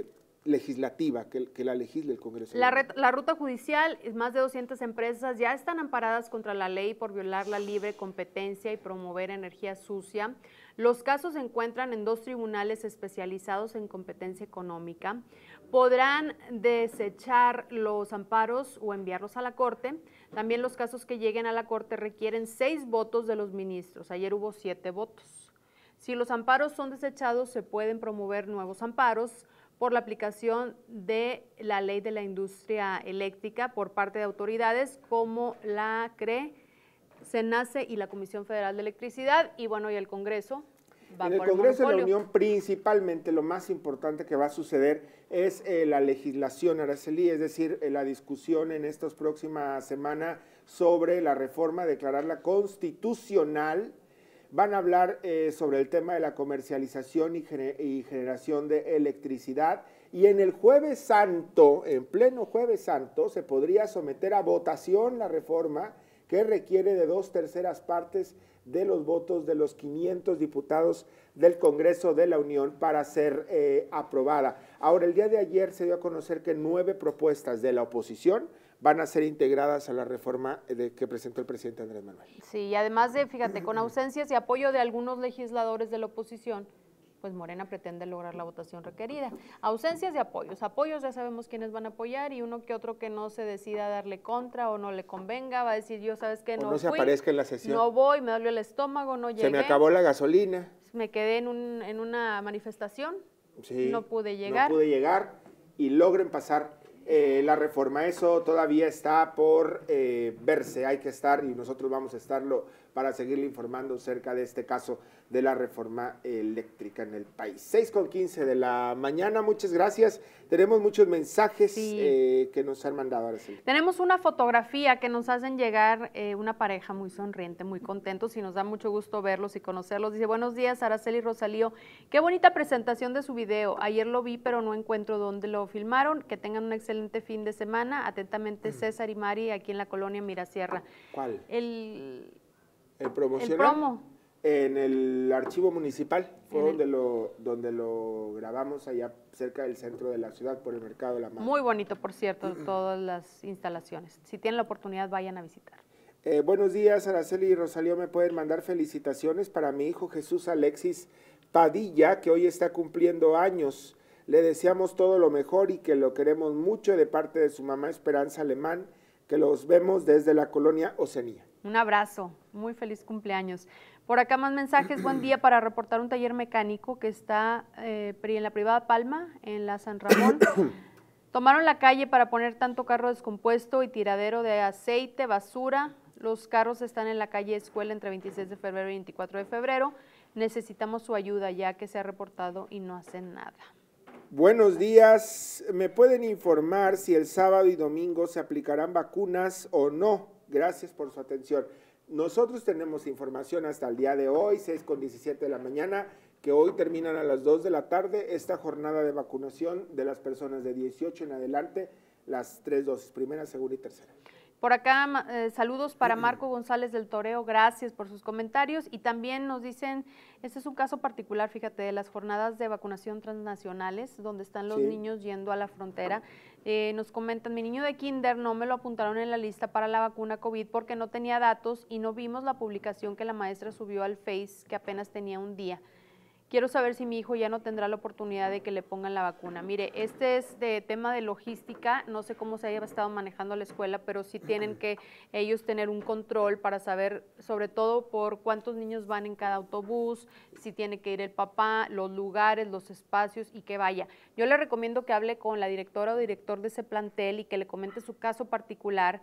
legislativa, que la legisle el Congreso. La ruta judicial, más de 200 empresas ya están amparadas contra la ley por violar la libre competencia y promover energía sucia. Los casos se encuentran en 2 tribunales especializados en competencia económica. Podrán desechar los amparos o enviarlos a la Corte. También los casos que lleguen a la Corte requieren 6 votos de los ministros. Ayer hubo 7 votos. Si los amparos son desechados, se pueden promover nuevos amparos por la aplicación de la ley de la industria eléctrica por parte de autoridades como la CRE, SENACE y la Comisión Federal de Electricidad, y bueno, y el Congreso va en el por Congreso de la monopolio. Unión, principalmente lo más importante que va a suceder es la legislación, Araceli, es decir, la discusión en estas próximas semanas sobre la reforma, declararla constitucional. Van a hablar sobre el tema de la comercialización y generación de electricidad, y en el Jueves Santo, en pleno Jueves Santo, se podría someter a votación la reforma que requiere de 2/3 partes de los votos de los 500 diputados del Congreso de la Unión para ser aprobada. Ahora, el día de ayer se dio a conocer que 9 propuestas de la oposición van a ser integradas a la reforma que presentó el presidente Andrés Manuel. Sí, y además de, fíjate, con ausencias y apoyo de algunos legisladores de la oposición, pues Morena pretende lograr la votación requerida. Ausencias y apoyos. Apoyos ya sabemos quiénes van a apoyar, y uno que otro que no se decida darle contra o no le convenga, va a decir, yo sabes que no se aparezca en la sesión. No voy, me dolió el estómago, no llegué. Se me acabó la gasolina. Me quedé en una manifestación, sí, no pude llegar. No pude llegar y logren pasar la reforma. Eso todavía está por verse, hay que estar, y nosotros vamos a estarlo para seguirle informando acerca de este caso de la reforma eléctrica en el país. 6:15 de la mañana, muchas gracias. Tenemos muchos mensajes que nos han mandado ahora sí. Tenemos una fotografía que nos hacen llegar una pareja muy sonriente, muy contentos, y nos da mucho gusto verlos y conocerlos. Dice, buenos días, Araceli y Rosalío, qué bonita presentación de su video. Ayer lo vi, pero no encuentro dónde lo filmaron. Que tengan un excelente fin de semana. Atentamente, César y Mari, aquí en la colonia Mirasierra. ¿Cuál? El promocional. El promo. En el archivo municipal, fue donde lo grabamos allá cerca del centro de la ciudad, por el Mercado de la Madre. Muy bonito, por cierto, todas las instalaciones. Si tienen la oportunidad, vayan a visitar. Buenos días, Araceli y Rosalío, me pueden mandar felicitaciones para mi hijo Jesús Alexis Padilla, que hoy está cumpliendo años. Le deseamos todo lo mejor y que lo queremos mucho, de parte de su mamá Esperanza Alemán, que los vemos desde la colonia Oceanía. Un abrazo, muy feliz cumpleaños. Por acá más mensajes, buen día, para reportar un taller mecánico que está en la privada Palma, en la San Ramón. Tomaron la calle para poner tanto carro descompuesto y tiradero de aceite, basura. Los carros están en la calle Escuela entre 26 de febrero y 24 de febrero. Necesitamos su ayuda, ya que se ha reportado y no hacen nada. Buenos días, ¿me pueden informar si el sábado y domingo se aplicarán vacunas o no? Gracias por su atención. Nosotros tenemos información hasta el día de hoy, 6:17 de la mañana, que hoy terminan a las 2 de la tarde esta jornada de vacunación de las personas de 18 en adelante, las 3 dosis, primera, segunda y tercera. Por acá, saludos para Marco González del Toreo, gracias por sus comentarios. Y también nos dicen, este es un caso particular, fíjate, de las jornadas de vacunación transnacionales, donde están los niños yendo a la frontera. Nos comentan, mi niño de kinder no me lo apuntaron en la lista para la vacuna COVID porque no tenía datos y no vimos la publicación que la maestra subió al Face, que apenas tenía un día. Quiero saber si mi hijo ya no tendrá la oportunidad de que le pongan la vacuna. Mire, este es de tema de logística, no sé cómo se haya estado manejando la escuela, pero sí tienen que ellos tener un control para saber, sobre todo, por cuántos niños van en cada autobús, si tiene que ir el papá, los lugares, los espacios y que vaya. Yo le recomiendo que hable con la directora o director de ese plantel y que le comente su caso particular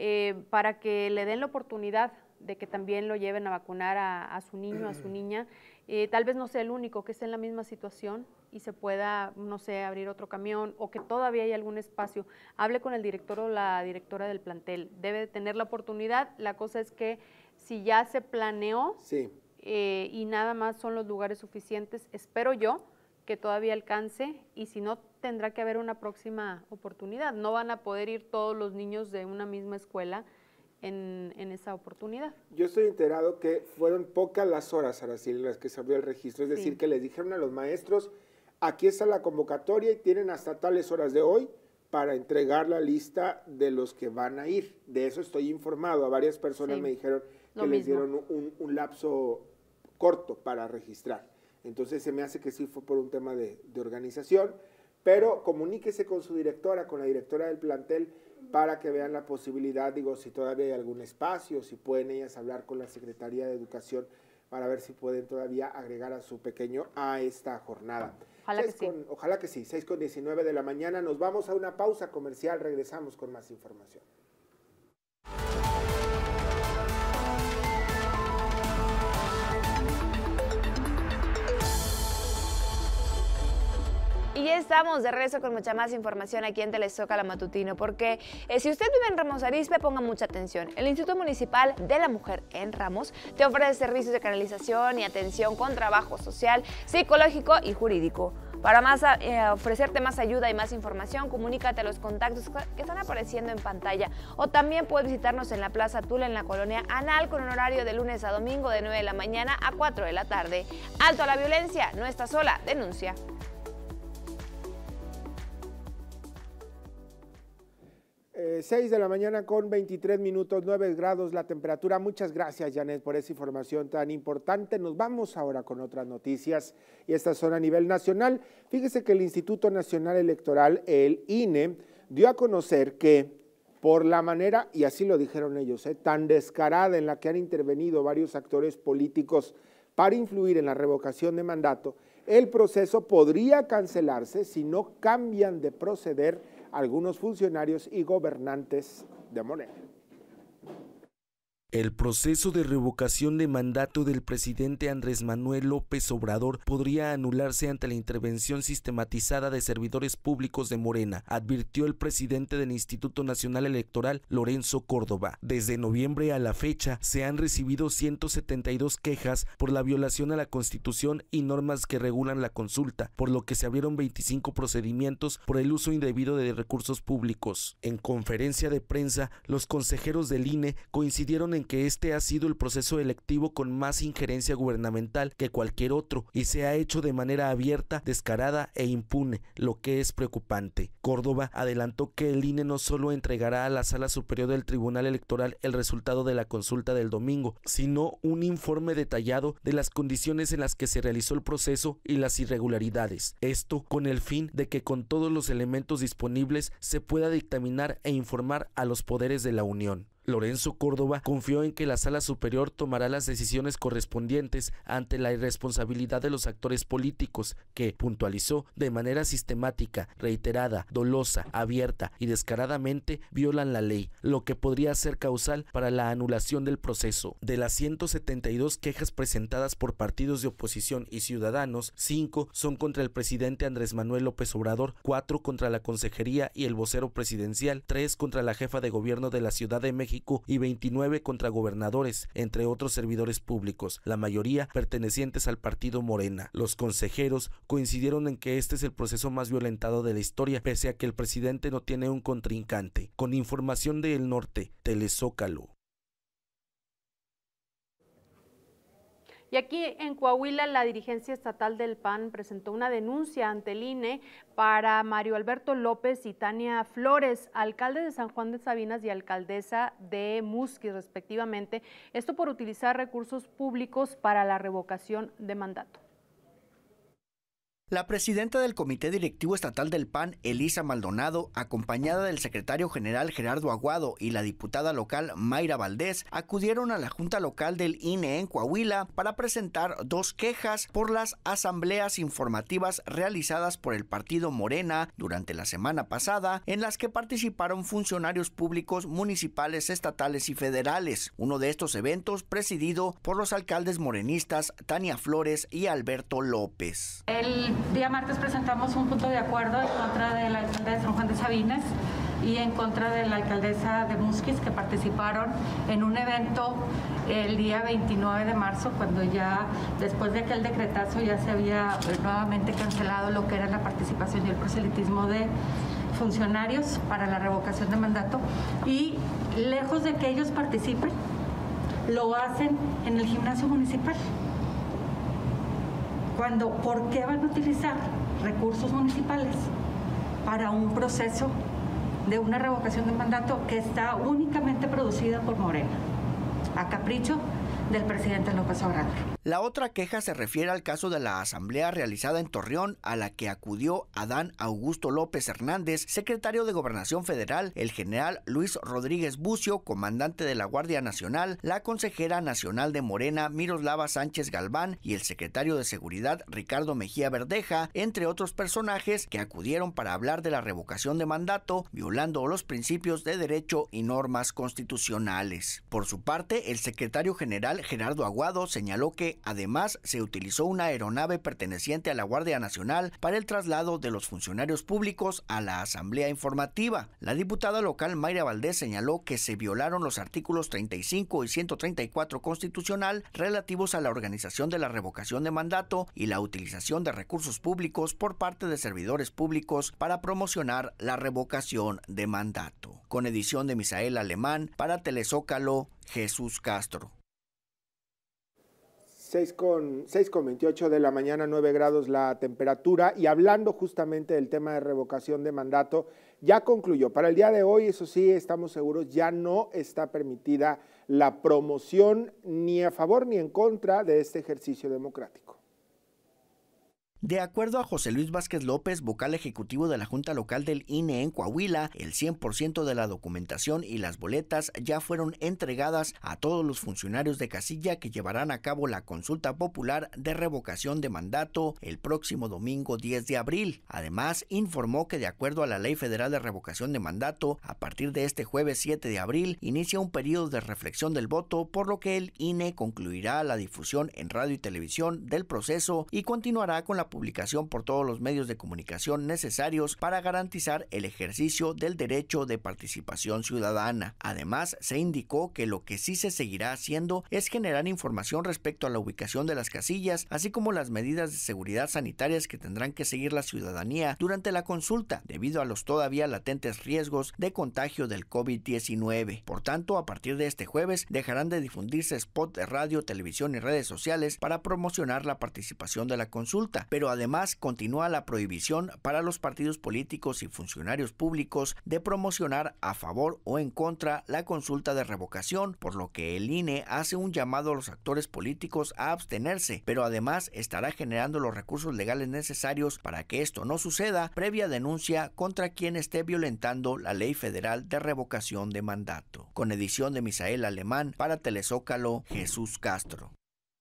para que le den la oportunidad de que también lo lleven a vacunar a su niño, a su niña. Tal vez no sea el único que esté en la misma situación y se pueda, no sé, abrir otro camión o que todavía hay algún espacio. Hable con el director o la directora del plantel. Debe de tener la oportunidad. La cosa es que si ya se planeó y nada más son los lugares suficientes, espero yo que todavía alcance, y si no, tendrá que haber una próxima oportunidad. No van a poder ir todos los niños de una misma escuela en esa oportunidad. Yo estoy enterado que fueron pocas las horas, Araceli, en las que se abrió el registro, es decir, que les dijeron a los maestros, aquí está la convocatoria y tienen hasta tales horas de hoy para entregar la lista de los que van a ir. De eso estoy informado. A varias personas me dijeron que les dieron un lapso corto para registrar. Entonces se me hace que sí fue por un tema de organización, pero comuníquese con su directora, con la directora del plantel, para que vean la posibilidad, digo, si todavía hay algún espacio, si pueden ellas hablar con la Secretaría de Educación para ver si pueden todavía agregar a su pequeño a esta jornada. Ojalá que sí, 6:19 de la mañana. Nos vamos a una pausa comercial, regresamos con más información. Y ya estamos de regreso con mucha más información aquí en Telezócalo Matutino, porque si usted vive en Ramos Arizpe, ponga mucha atención. El Instituto Municipal de la Mujer en Ramos te ofrece servicios de canalización y atención con trabajo social, psicológico y jurídico. Para ofrecerte más ayuda y más información, comunícate a los contactos que están apareciendo en pantalla. O también puedes visitarnos en la Plaza Tula, en la colonia Anal, con un horario de lunes a domingo de 9 de la mañana a 4 de la tarde. Alto a la violencia, no estás sola, denuncia. 6 de la mañana con 23 minutos, 9 grados la temperatura. Muchas gracias, Janet, por esa información tan importante. Nos vamos ahora con otras noticias y estas son a nivel nacional. Fíjese que el Instituto Nacional Electoral, el INE, dio a conocer que por la manera, y así lo dijeron ellos, tan descarada en la que han intervenido varios actores políticos para influir en la revocación de mandato, el proceso podría cancelarse si no cambian de proceder algunos funcionarios y gobernantes de Morena. El proceso de revocación de mandato del presidente Andrés Manuel López Obrador podría anularse ante la intervención sistematizada de servidores públicos de Morena, advirtió el presidente del Instituto Nacional Electoral, Lorenzo Córdoba. Desde noviembre a la fecha se han recibido 172 quejas por la violación a la Constitución y normas que regulan la consulta, por lo que se abrieron 25 procedimientos por el uso indebido de recursos públicos. En conferencia de prensa, los consejeros del INE coincidieron en que este ha sido el proceso electivo con más injerencia gubernamental que cualquier otro y se ha hecho de manera abierta, descarada e impune, lo que es preocupante. Córdoba adelantó que el INE no solo entregará a la Sala Superior del Tribunal Electoral el resultado de la consulta del domingo, sino un informe detallado de las condiciones en las que se realizó el proceso y las irregularidades. Esto con el fin de que con todos los elementos disponibles se pueda dictaminar e informar a los poderes de la Unión. Lorenzo Córdoba confió en que la Sala Superior tomará las decisiones correspondientes ante la irresponsabilidad de los actores políticos que, puntualizó, de manera sistemática, reiterada, dolosa, abierta y descaradamente violan la ley, lo que podría ser causal para la anulación del proceso. De las 172 quejas presentadas por partidos de oposición y ciudadanos, 5 son contra el presidente Andrés Manuel López Obrador, 4 contra la Consejería y el vocero presidencial, 3 contra la jefa de gobierno de la Ciudad de México y 29 contra gobernadores, entre otros servidores públicos, la mayoría pertenecientes al partido Morena. Los consejeros coincidieron en que este es el proceso más violentado de la historia, pese a que el presidente no tiene un contrincante. Con información de El Norte, Telezócalo. Y aquí en Coahuila, la dirigencia estatal del PAN presentó una denuncia ante el INE para Mario Alberto López y Tania Flores, alcalde de San Juan de Sabinas y alcaldesa de Musquis, respectivamente, esto por utilizar recursos públicos para la revocación de mandato. La presidenta del Comité Directivo Estatal del PAN, Elisa Maldonado, acompañada del secretario general Gerardo Aguado y la diputada local Mayra Valdés, acudieron a la Junta Local del INE en Coahuila para presentar 2 quejas por las asambleas informativas realizadas por el partido Morena durante la semana pasada, en las que participaron funcionarios públicos municipales, estatales y federales. Uno de estos eventos presidido por los alcaldes morenistas Tania Flores y Alberto López. El día martes presentamos un punto de acuerdo en contra de la alcaldesa de San Juan de Sabinas y en contra de la alcaldesa de Musquis, que participaron en un evento el día 29 de marzo, cuando ya después de aquel decretazo ya se había nuevamente cancelado lo que era la participación y el proselitismo de funcionarios para la revocación de mandato, y lejos de que ellos participen, lo hacen en el gimnasio municipal. ¿Por qué van a utilizar recursos municipales para un proceso de una revocación de mandato que está únicamente producida por Morena, a capricho del presidente López Obrador. La otra queja se refiere al caso de la asamblea realizada en Torreón, a la que acudió Adán Augusto López Hernández, secretario de Gobernación Federal, el general Luis Rodríguez Bucio, comandante de la Guardia Nacional, la consejera nacional de Morena Miroslava Sánchez Galván y el secretario de Seguridad Ricardo Mejía Verdeja, entre otros personajes que acudieron para hablar de la revocación de mandato, violando los principios de derecho y normas constitucionales. Por su parte, el secretario general Gerardo Aguado señaló que además se utilizó una aeronave perteneciente a la Guardia Nacional para el traslado de los funcionarios públicos a la asamblea informativa. La diputada local Mayra Valdés señaló que se violaron los artículos 35 y 134 constitucional relativos a la organización de la revocación de mandato y la utilización de recursos públicos por parte de servidores públicos para promocionar la revocación de mandato. Con edición de Misael Alemán, para Telezócalo, Jesús Castro. 6:28 de la mañana, 9 grados la temperatura, y hablando justamente del tema de revocación de mandato, ya concluyó. Para el día de hoy, eso sí, estamos seguros, ya no está permitida la promoción ni a favor ni en contra de este ejercicio democrático. De acuerdo a José Luis Vázquez López, vocal ejecutivo de la Junta Local del INE en Coahuila, el 100% de la documentación y las boletas ya fueron entregadas a todos los funcionarios de casilla que llevarán a cabo la consulta popular de revocación de mandato el próximo domingo 10 de abril. Además, informó que de acuerdo a la Ley Federal de Revocación de Mandato, a partir de este jueves 7 de abril, inicia un periodo de reflexión del voto, por lo que el INE concluirá la difusión en radio y televisión del proceso y continuará con la publicación por todos los medios de comunicación necesarios para garantizar el ejercicio del derecho de participación ciudadana. Además, se indicó que lo que sí se seguirá haciendo es generar información respecto a la ubicación de las casillas, así como las medidas de seguridad sanitarias que tendrán que seguir la ciudadanía durante la consulta, debido a los todavía latentes riesgos de contagio del COVID-19. Por tanto, a partir de este jueves, dejarán de difundirse spots de radio, televisión y redes sociales para promocionar la participación de la consulta, pero además continúa la prohibición para los partidos políticos y funcionarios públicos de promocionar a favor o en contra la consulta de revocación, por lo que el INE hace un llamado a los actores políticos a abstenerse, pero además estará generando los recursos legales necesarios para que esto no suceda, previa denuncia contra quien esté violentando la Ley Federal de Revocación de Mandato. Con edición de Misael Alemán, para Telezócalo, Jesús Castro.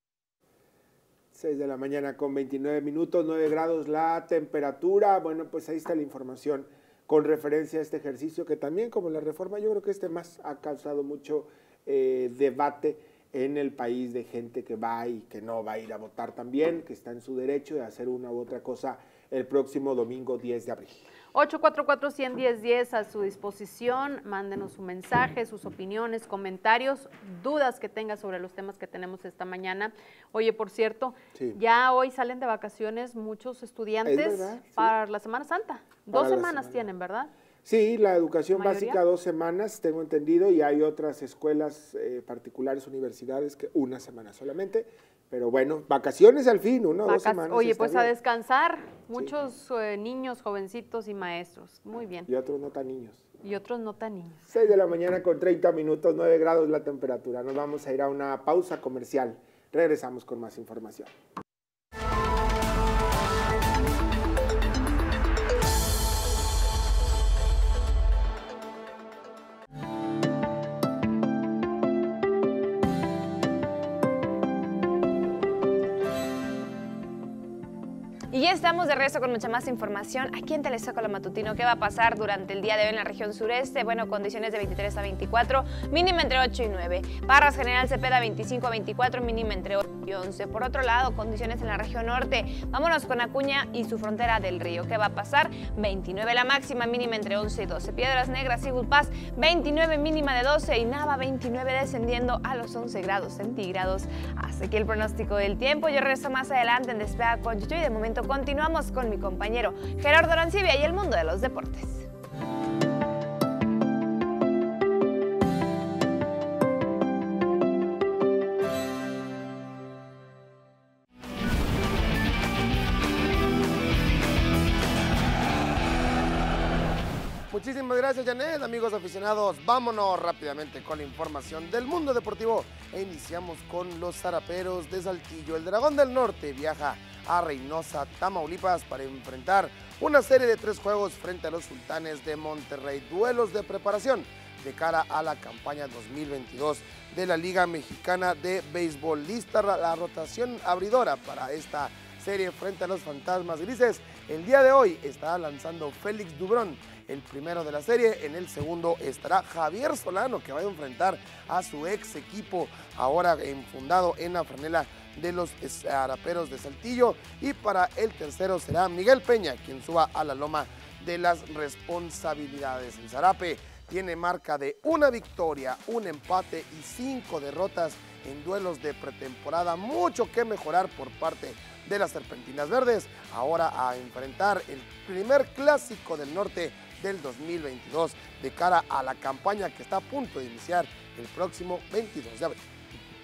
6 de la mañana con 29 minutos, 9 grados la temperatura. Bueno, pues ahí está la información con referencia a este ejercicio, que también, como la reforma, yo creo que este más ha causado mucho debate en el país, de gente que va y que no va a ir a votar también, que está en su derecho de hacer una u otra cosa el próximo domingo 10 de abril. 844-110-10 a su disposición, mándenos su mensaje, sus opiniones, comentarios, dudas que tenga sobre los temas que tenemos esta mañana. Oye, por cierto, sí, ya hoy salen de vacaciones muchos estudiantes para la Semana Santa. Dos semanas tienen, ¿verdad? Sí, la educación básica 2 semanas, tengo entendido, y hay otras escuelas particulares, universidades, que 1 semana solamente. Pero bueno, vacaciones al fin, 1 o 2 semanas. Oye, pues bien. A descansar, muchos niños, jovencitos y maestros. Muy bien. Y otros no tan niños. Y otros no tan niños. 6 de la mañana con 30 minutos, 9 grados la temperatura. Nos vamos a ir a una pausa comercial. Regresamos con más información. Y ya estamos de regreso con mucha más información aquí en Telezócalo Matutino. ¿Qué va a pasar durante el día de hoy en la región sureste? Bueno, condiciones de 23 a 24, mínima entre 8 y 9. Parras General Cepeda 25 a 24, mínima entre 8 y 11. Por otro lado, condiciones en la región norte. Vámonos con Acuña y su frontera del río. ¿Qué va a pasar? 29 la máxima, mínima entre 11 y 12. Piedras Negras y Gulpaz 29, mínima de 12. Y Nava 29, descendiendo a los 11 grados centígrados. Hasta aquí el pronóstico del tiempo. Yo regreso más adelante en Despega con Yuyo y de momento continuamos con mi compañero Gerardo Arancibia y el mundo de los deportes. Muchísimas gracias, Janet. Amigos aficionados, vámonos rápidamente con la información del mundo deportivo e iniciamos con los zaraperos de Saltillo. El Dragón del Norte viaja a Reynosa, Tamaulipas, para enfrentar una serie de 3 juegos frente a los Sultanes de Monterrey, duelos de preparación de cara a la campaña 2022 de la Liga Mexicana de Béisbol. Lista la rotación abridora para esta serie frente a los Fantasmas Grises. El día de hoy estará lanzando Félix Dubrón, el primero de la serie. En el segundo estará Javier Solano, que va a enfrentar a su ex equipo, ahora fundado en la franela de los Zaraperos de Saltillo. Y para el tercero será Miguel Peña, quien suba a la loma de las responsabilidades. El Zarape tiene marca de 1 victoria, 1 empate y 5 derrotas en duelos de pretemporada. Mucho que mejorar por parte de las Serpentinas Verdes, ahora a enfrentar el primer clásico del norte del 2022 de cara a la campaña que está a punto de iniciar el próximo 22 de abril.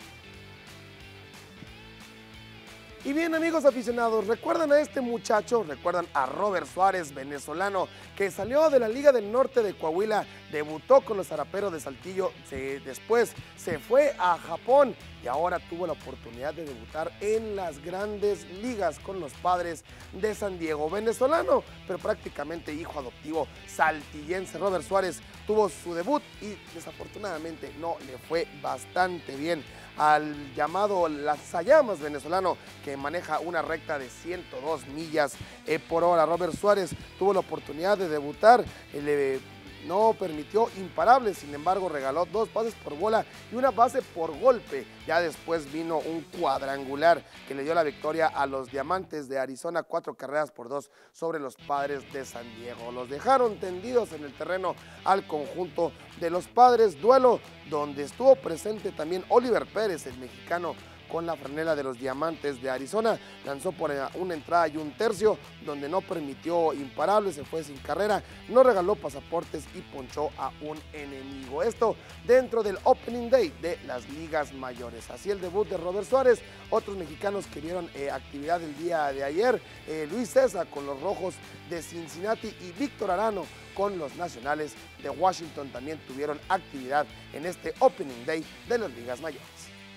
Y bien, amigos aficionados, ¿recuerdan a este muchacho? ¿Recuerdan a Robert Suárez, venezolano, que salió de la Liga del Norte de Coahuila, debutó con los Zaraperos de Saltillo, después se fue a Japón y ahora tuvo la oportunidad de debutar en las grandes ligas con los Padres de San Diego? Venezolano, pero prácticamente hijo adoptivo saltillense. Robert Suárez tuvo su debut y desafortunadamente no le fue bastante bien al llamado lanzallamas venezolano, que maneja una recta de 102 millas por hora. Robert Suárez tuvo la oportunidad de debutar, no permitió imparables, sin embargo regaló 2 bases por bola y 1 base por golpe. Ya después vino un cuadrangular que le dio la victoria a los Diamantes de Arizona, 4 carreras por 2 sobre los Padres de San Diego. Los dejaron tendidos en el terreno al conjunto de los Padres, duelo donde estuvo presente también Oliver Pérez, el mexicano, con la franela de los Diamantes de Arizona. Lanzó por 1 entrada y 1/3, donde no permitió imparables, se fue sin carrera, no regaló pasaportes y ponchó a un enemigo. Esto dentro del Opening Day de las ligas mayores. Así el debut de Robert Suárez. Otros mexicanos que vieron actividad el día de ayer, Luis César con los Rojos de Cincinnati y Víctor Arano con los Nacionales de Washington también tuvieron actividad en este Opening Day de las ligas mayores.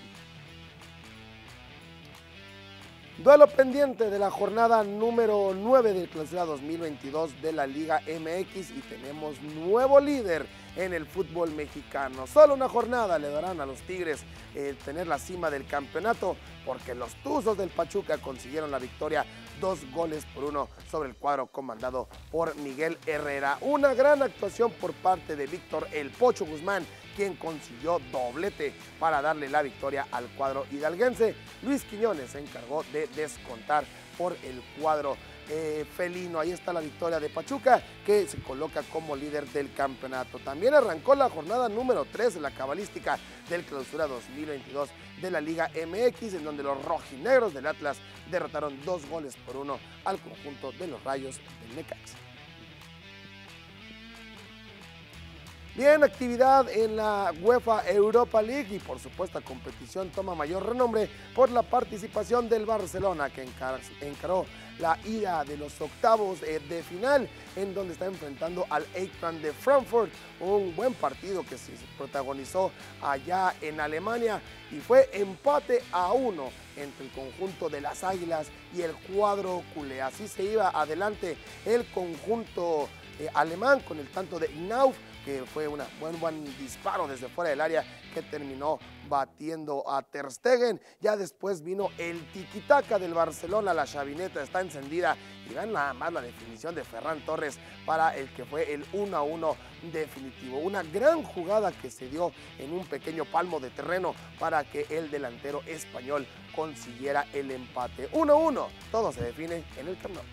Duelo pendiente de la jornada número 9 del clausura 2022 de la Liga MX y tenemos nuevo líder en el fútbol mexicano. Solo una jornada le darán a los Tigres tener la cima del campeonato, porque los Tuzos del Pachuca consiguieron la victoria 2-1 sobre el cuadro comandado por Miguel Herrera. Una gran actuación por parte de Víctor El Pocho Guzmán, quien consiguió doblete para darle la victoria al cuadro hidalguense. Luis Quiñones se encargó de descontar por el cuadro felino. Ahí está la victoria de Pachuca, que se coloca como líder del campeonato. También arrancó la jornada número 3 de la cabalística del clausura 2022 de la Liga MX, en donde los rojinegros del Atlas derrotaron 2-1 al conjunto de los Rayos del Necaxa. Bien, actividad en la UEFA Europa League y por supuesto la competición toma mayor renombre por la participación del Barcelona, que encaró la ida de los octavos de final, en donde está enfrentando al Eintracht de Frankfurt. Un buen partido que se protagonizó allá en Alemania y fue empate a 1 entre el conjunto de las Águilas y el cuadro culé. Así se iba adelante el conjunto alemán con el tanto de Knauf, que fue un buen disparo desde fuera del área que terminó batiendo a Ter Stegen. Ya después vino el tiquitaca del Barcelona, la chavineta está encendida y vean nada más la definición de Ferran Torres para el que fue el 1-1 definitivo. Una gran jugada que se dio en un pequeño palmo de terreno para que el delantero español consiguiera el empate. 1-1, todo se define en el Camp Nou.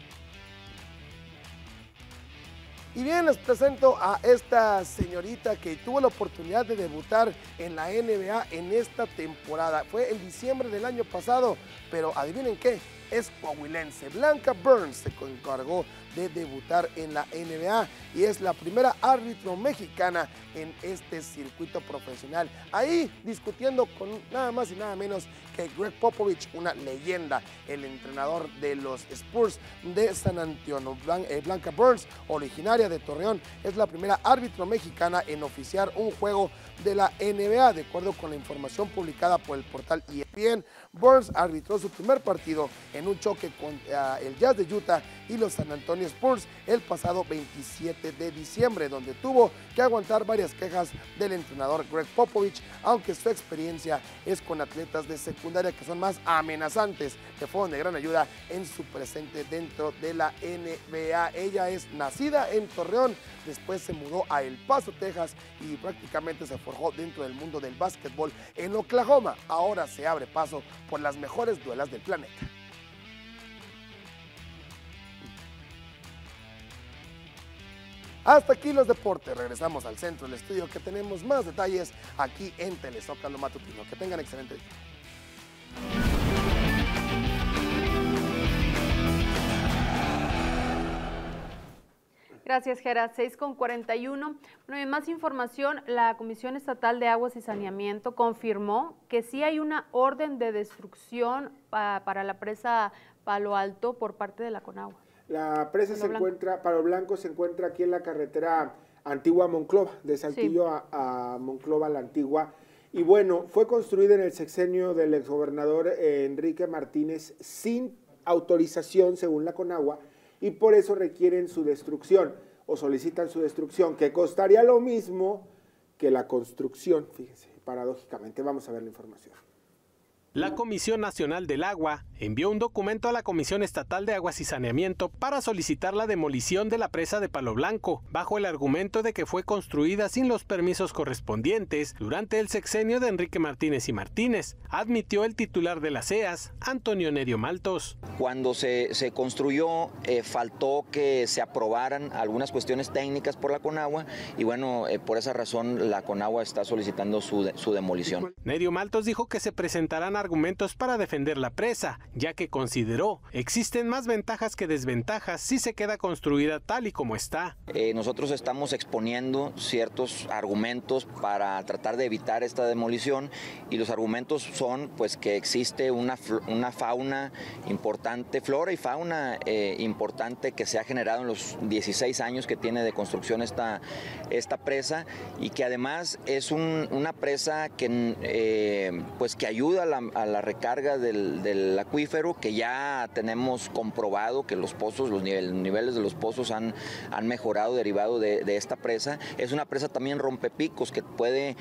Y bien, les presento a esta señorita que tuvo la oportunidad de debutar en la NBA en esta temporada. Fue en diciembre del año pasado, pero adivinen qué, es coahuilense. Blanca Burns se encargó de debutar en la NBA y es la primera árbitro mexicana en este circuito profesional. Ahí discutiendo con nada más y nada menos que Greg Popovich, una leyenda, el entrenador de los Spurs de San Antonio. Blanca Burns, originaria de Torreón, es la primera árbitro mexicana en oficiar un juego de la NBA. De acuerdo con la información publicada por el portal ESPN, Burns arbitró su primer partido en un choque contra el Jazz de Utah y los San Antonio Spurs el pasado 27 de diciembre, donde tuvo que aguantar varias quejas del entrenador Greg Popovich, aunque su experiencia es con atletas de secundaria que son más amenazantes, que fueron de gran ayuda en su presente dentro de la NBA. Ella es nacida en Torreón, después se mudó a El Paso, Texas, y prácticamente se forjó dentro del mundo del básquetbol en Oklahoma. Ahora se abre paso por las mejores duelas del planeta. Hasta aquí los deportes. Regresamos al centro del estudio, que tenemos más detalles aquí en Telezócalo Matutino. Que tengan excelente día. Gracias, Gera. 6:41. Bueno, y más información, la Comisión Estatal de Aguas y Saneamiento confirmó que sí hay una orden de destrucción para la presa Palo Alto por parte de la Conagua. La presa Palo Blanco se encuentra aquí en la carretera Antigua Monclova, de Saltillo a Monclova la Antigua. Y bueno, fue construida en el sexenio del exgobernador Enrique Martínez sin autorización, según la Conagua, y por eso requieren su destrucción o solicitan su destrucción, que costaría lo mismo que la construcción. Fíjense, paradójicamente. Vamos a ver la información. La Comisión Nacional del Agua envió un documento a la Comisión Estatal de Aguas y Saneamiento para solicitar la demolición de la presa de Palo Blanco, bajo el argumento de que fue construida sin los permisos correspondientes durante el sexenio de Enrique Martínez y Martínez, admitió el titular de las CEAS, Antonio Nerio Maltos. Cuando se construyó, faltó que se aprobaran algunas cuestiones técnicas por la Conagua y bueno, por esa razón la Conagua está solicitando su demolición. Nerio Maltos dijo que se presentarán argumentos para defender la presa, ya que consideró existen más ventajas que desventajas si se queda construida tal y como está. Nosotros estamos exponiendo ciertos argumentos para tratar de evitar esta demolición y los argumentos son pues que existe una fauna importante, flora y fauna importante que se ha generado en los 16 años que tiene de construcción esta presa y que además es una presa que pues que ayuda a la recarga del acuífero, que ya tenemos comprobado que los pozos, los niveles de los pozos han mejorado derivado de esta presa. Es una presa también rompepicos que puede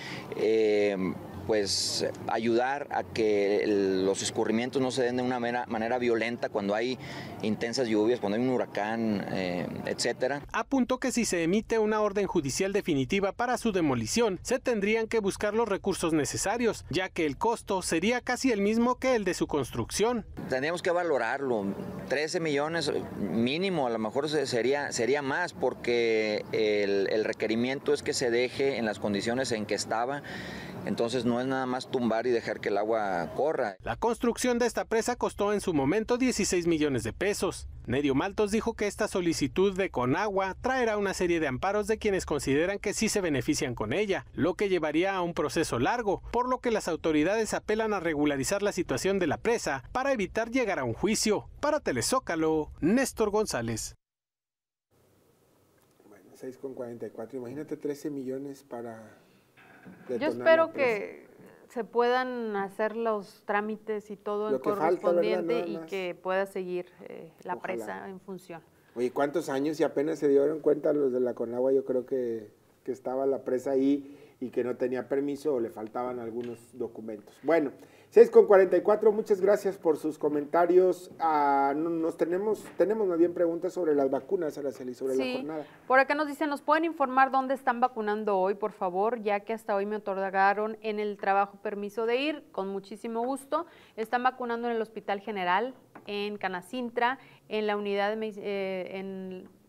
pues ayudar a que los escurrimientos no se den de una manera violenta cuando hay intensas lluvias, cuando hay un huracán, etcétera. Apuntó que si se emite una orden judicial definitiva para su demolición, se tendrían que buscar los recursos necesarios, ya que el costo sería casi el mismo que el de su construcción. Tendríamos que valorarlo, 13 millones mínimo, a lo mejor sería más, porque el requerimiento es que se deje en las condiciones en que estaba. Entonces no es nada más tumbar y dejar que el agua corra. La construcción de esta presa costó en su momento 16 millones de pesos. Nerio Maltos dijo que esta solicitud de Conagua traerá una serie de amparos de quienes consideran que sí se benefician con ella, lo que llevaría a un proceso largo, por lo que las autoridades apelan a regularizar la situación de la presa para evitar llegar a un juicio. Para Telezócalo, Néstor González. Bueno, 6,44, imagínate 13 millones para... Yo espero que se puedan hacer los trámites y todo el correspondiente falta, y que pueda seguir la Ojalá. Presa en función. Oye, ¿cuántos años y apenas se dieron cuenta los de la Conagua? Yo creo que estaba la presa ahí y que no tenía permiso o le faltaban algunos documentos. Bueno, 6,44, muchas gracias por sus comentarios. Tenemos más bien preguntas sobre las vacunas, Araceli, sobre la jornada. Por acá nos dicen, ¿nos pueden informar dónde están vacunando hoy, por favor? Ya que hasta hoy me otorgaron en el trabajo permiso de ir, con muchísimo gusto. Están vacunando en el Hospital General, en Canacintra, en la unidad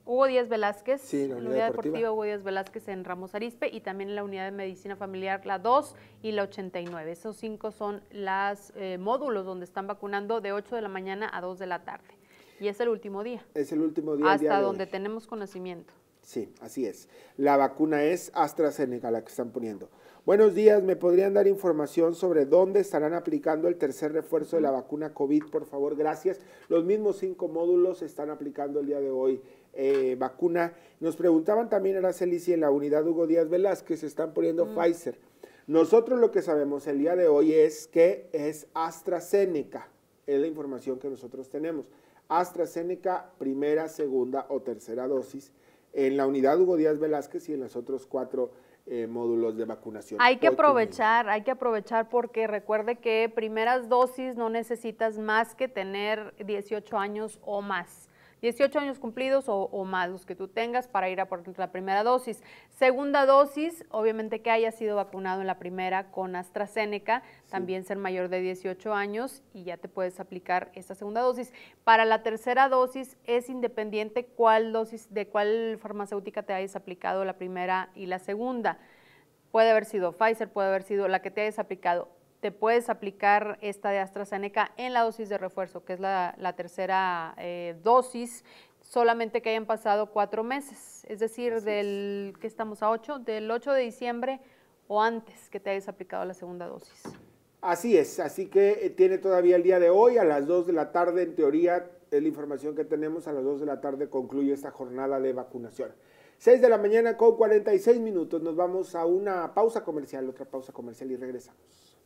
Hugo Díaz Velázquez, sí, la unidad deportiva Hugo Díaz Velázquez en Ramos Arizpe, y también en la unidad de medicina familiar la 2 y la 89. Esos 5 son los módulos donde están vacunando de 8 de la mañana a 2 de la tarde. Y es el último día. Es el último día. Hasta donde tenemos conocimiento. Sí, así es. La vacuna es AstraZeneca la que están poniendo. Buenos días, ¿me podrían dar información sobre dónde estarán aplicando el tercer refuerzo de la vacuna COVID? Por favor, gracias. Los mismos 5 módulos se están aplicando el día de hoy. Vacuna. Nos preguntaban también, Araceli, si en la unidad Hugo Díaz Velázquez se están poniendo Pfizer. Nosotros lo que sabemos el día de hoy es que es AstraZeneca. Es la información que nosotros tenemos. AstraZeneca, primera, segunda o tercera dosis en la unidad Hugo Díaz Velázquez y en los otros 4 módulos de vacunación. Hay que aprovechar porque recuerde que primeras dosis no necesitas más que tener 18 años o más. 18 años cumplidos o más, los que tú tengas para ir a por la primera dosis. Segunda dosis, obviamente que haya sido vacunado en la primera con AstraZeneca, también ser mayor de 18 años y ya te puedes aplicar esta segunda dosis. Para la tercera dosis es independiente de cuál farmacéutica te hayas aplicado la primera y la segunda. Puede haber sido Pfizer, puede haber sido la que te hayas aplicado. Te puedes aplicar esta de AstraZeneca en la dosis de refuerzo, que es la tercera dosis, solamente que hayan pasado 4 meses, es decir, que estamos a 8, del 8 de diciembre o antes que te hayas aplicado la segunda dosis. Así es, así que tiene todavía el día de hoy a las 2 de la tarde, en teoría, es la información que tenemos, a las 2 de la tarde concluye esta jornada de vacunación. 6 de la mañana con 46 minutos, nos vamos a una pausa comercial, otra pausa comercial y regresamos.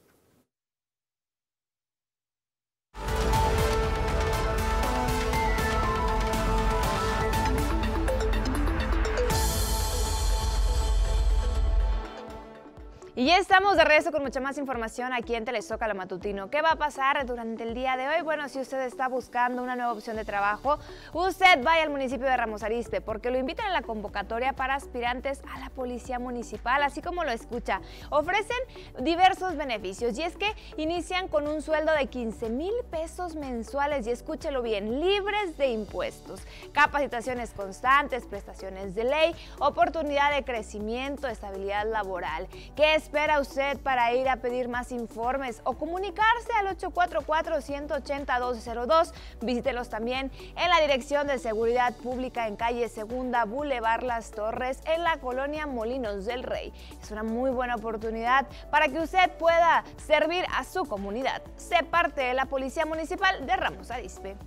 Y ya estamos de regreso con mucha más información aquí en Telezócalo Matutino. ¿Qué va a pasar durante el día de hoy? Bueno, si usted está buscando una nueva opción de trabajo, usted vaya al municipio de Ramos Arizpe, porque lo invitan a la convocatoria para aspirantes a la Policía Municipal, así como lo escucha. Ofrecen diversos beneficios y es que inician con un sueldo de 15,000 pesos mensuales y escúchelo bien, libres de impuestos, capacitaciones constantes, prestaciones de ley, oportunidad de crecimiento, estabilidad laboral. ¿Qué espera usted para ir a pedir más informes o comunicarse al 844-180-1202? Visítelos también en la Dirección de Seguridad Pública en calle Segunda, Boulevard Las Torres, en la colonia Molinos del Rey. Es una muy buena oportunidad para que usted pueda servir a su comunidad. Sé parte de la Policía Municipal de Ramos Arizpe.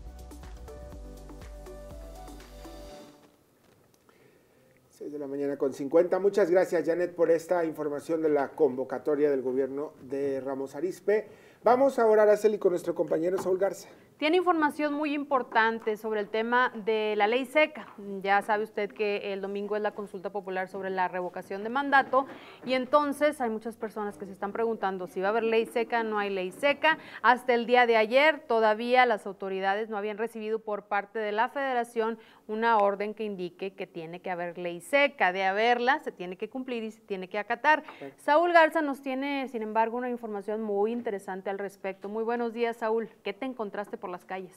6 de la mañana con 50. Muchas gracias, Janet, por esta información de la convocatoria del gobierno de Ramos Arizpe. Vamos ahora, Araceli, con nuestro compañero Saúl Garza. Tiene información muy importante sobre el tema de la ley seca. Ya sabe usted que el domingo es la consulta popular sobre la revocación de mandato y entonces hay muchas personas que se están preguntando si va a haber ley seca, no hay ley seca. Hasta el día de ayer todavía las autoridades no habían recibido por parte de la Federación una orden que indique que tiene que haber ley seca. De haberla, se tiene que cumplir y se tiene que acatar. Okay. Saúl Garza nos tiene, sin embargo, una información muy interesante al respecto. Muy buenos días, Saúl. ¿Qué te encontraste por las calles?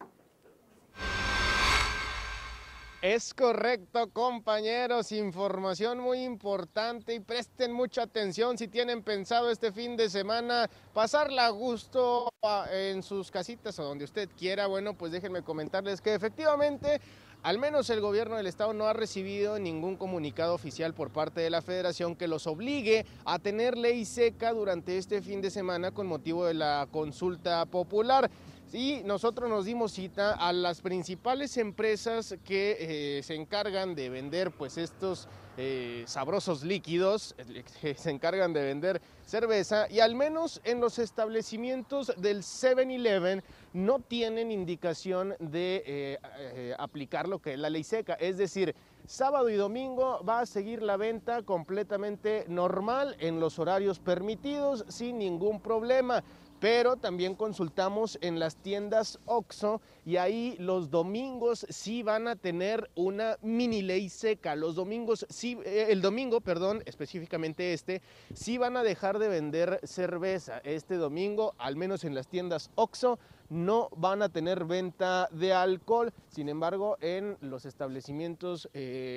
Es correcto, compañeros, información muy importante y presten mucha atención si tienen pensado este fin de semana pasarla a gusto en sus casitas o donde usted quiera. Bueno, pues déjenme comentarles que efectivamente al menos el gobierno del estado no ha recibido ningún comunicado oficial por parte de la Federación que los obligue a tener ley seca durante este fin de semana con motivo de la consulta popular. Y nosotros nos dimos cita a las principales empresas que se encargan de vender pues estos sabrosos líquidos, que se encargan de vender cerveza, y al menos en los establecimientos del 7-Eleven no tienen indicación de aplicar lo que es la ley seca, es decir, sábado y domingo va a seguir la venta completamente normal en los horarios permitidos sin ningún problema. pero también consultamos en las tiendas OXXO y ahí los domingos sí van a tener una mini ley seca. Los domingos sí, el domingo, perdón, específicamente sí van a dejar de vender cerveza. Este domingo, al menos en las tiendas OXXO, no van a tener venta de alcohol. Sin embargo, en los establecimientos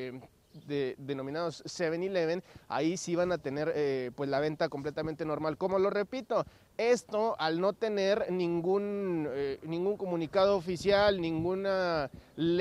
denominados 7-Eleven, ahí sí van a tener pues la venta completamente normal. Como lo repito, esto al no tener ningún comunicado oficial, ninguna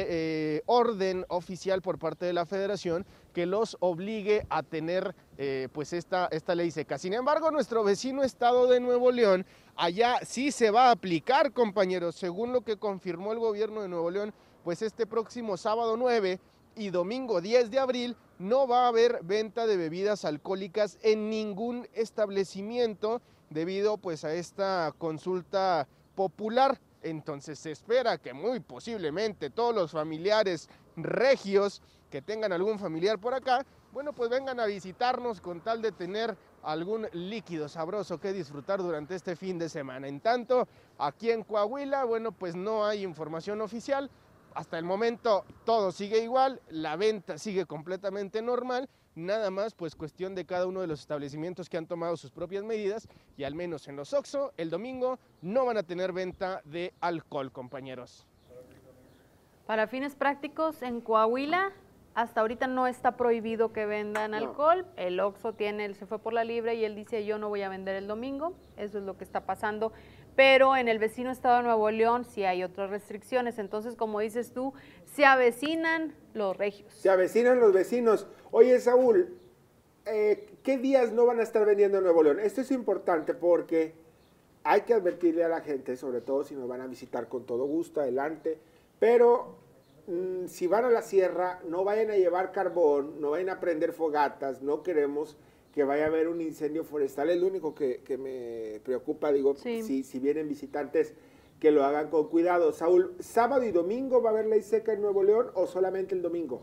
orden oficial por parte de la Federación que los obligue a tener pues esta ley seca. Sin embargo, nuestro vecino estado de Nuevo León, allá sí se va a aplicar, compañeros, según lo que confirmó el gobierno de Nuevo León, pues este próximo sábado 9 y domingo 10 de abril no va a haber venta de bebidas alcohólicas en ningún establecimiento debido pues a esta consulta popular. Entonces se espera que muy posiblemente todos los familiares regios que tengan algún familiar por acá, bueno, pues vengan a visitarnos con tal de tener algún líquido sabroso que disfrutar durante este fin de semana. En tanto, aquí en Coahuila, bueno, pues no hay información oficial. Hasta el momento todo sigue igual, la venta sigue completamente normal, nada más pues cuestión de cada uno de los establecimientos que han tomado sus propias medidas y al menos en los OXXO el domingo no van a tener venta de alcohol, compañeros. Para fines prácticos, en Coahuila hasta ahorita no está prohibido que vendan alcohol. El OXXO se fue por la libre y él dice yo no voy a vender el domingo, eso es lo que está pasando. Pero en el vecino estado de Nuevo León sí hay otras restricciones. Entonces, como dices tú, se avecinan los regios. Se avecinan los vecinos. Oye, Saúl, ¿qué días no van a estar vendiendo en Nuevo León? Esto es importante porque hay que advertirle a la gente, sobre todo si nos van a visitar con todo gusto, adelante. Pero si van a la sierra, no vayan a llevar carbón, no vayan a prender fogatas, no queremos que vaya a haber un incendio forestal, es lo único que me preocupa, digo, sí. si vienen visitantes, que lo hagan con cuidado. Saúl, ¿sábado y domingo va a haber ley seca en Nuevo León o solamente el domingo?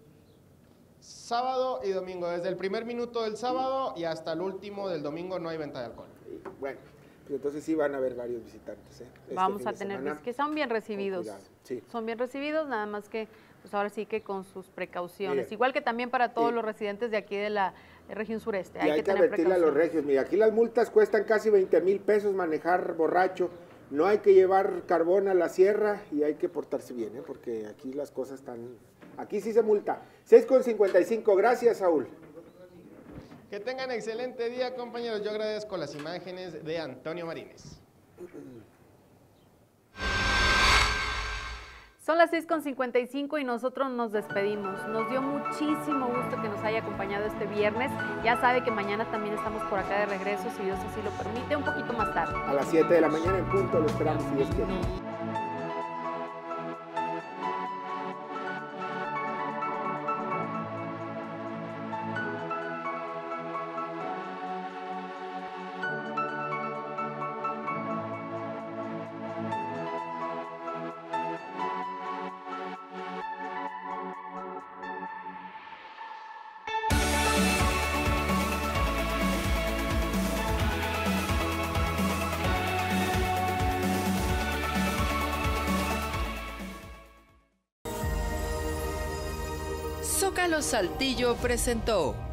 Sábado y domingo, desde el primer minuto del sábado y hasta el último del domingo no hay venta de alcohol. Bueno, pues entonces sí van a haber varios visitantes. Vamos a tener, que son bien recibidos, son bien recibidos, nada más que pues ahora sí que con sus precauciones. Mire, igual que también para todos los residentes de aquí de la región sureste. Hay que advertirle a los regios. Mira, aquí las multas cuestan casi 20,000 pesos manejar borracho. No hay que llevar carbón a la sierra y hay que portarse bien, porque aquí las cosas están... Aquí sí se multa. 6,55. Gracias, Saúl. Que tengan excelente día, compañeros. Yo agradezco las imágenes de Antonio Marínez. Son las 6:55 y nosotros nos despedimos. Nos dio muchísimo gusto que nos haya acompañado este viernes. Ya sabe que mañana también estamos por acá de regreso, si Dios así lo permite, un poquito más tarde. A las 7 de la mañana en punto, lo esperamos si Dios quiere. Zócalo Saltillo presentó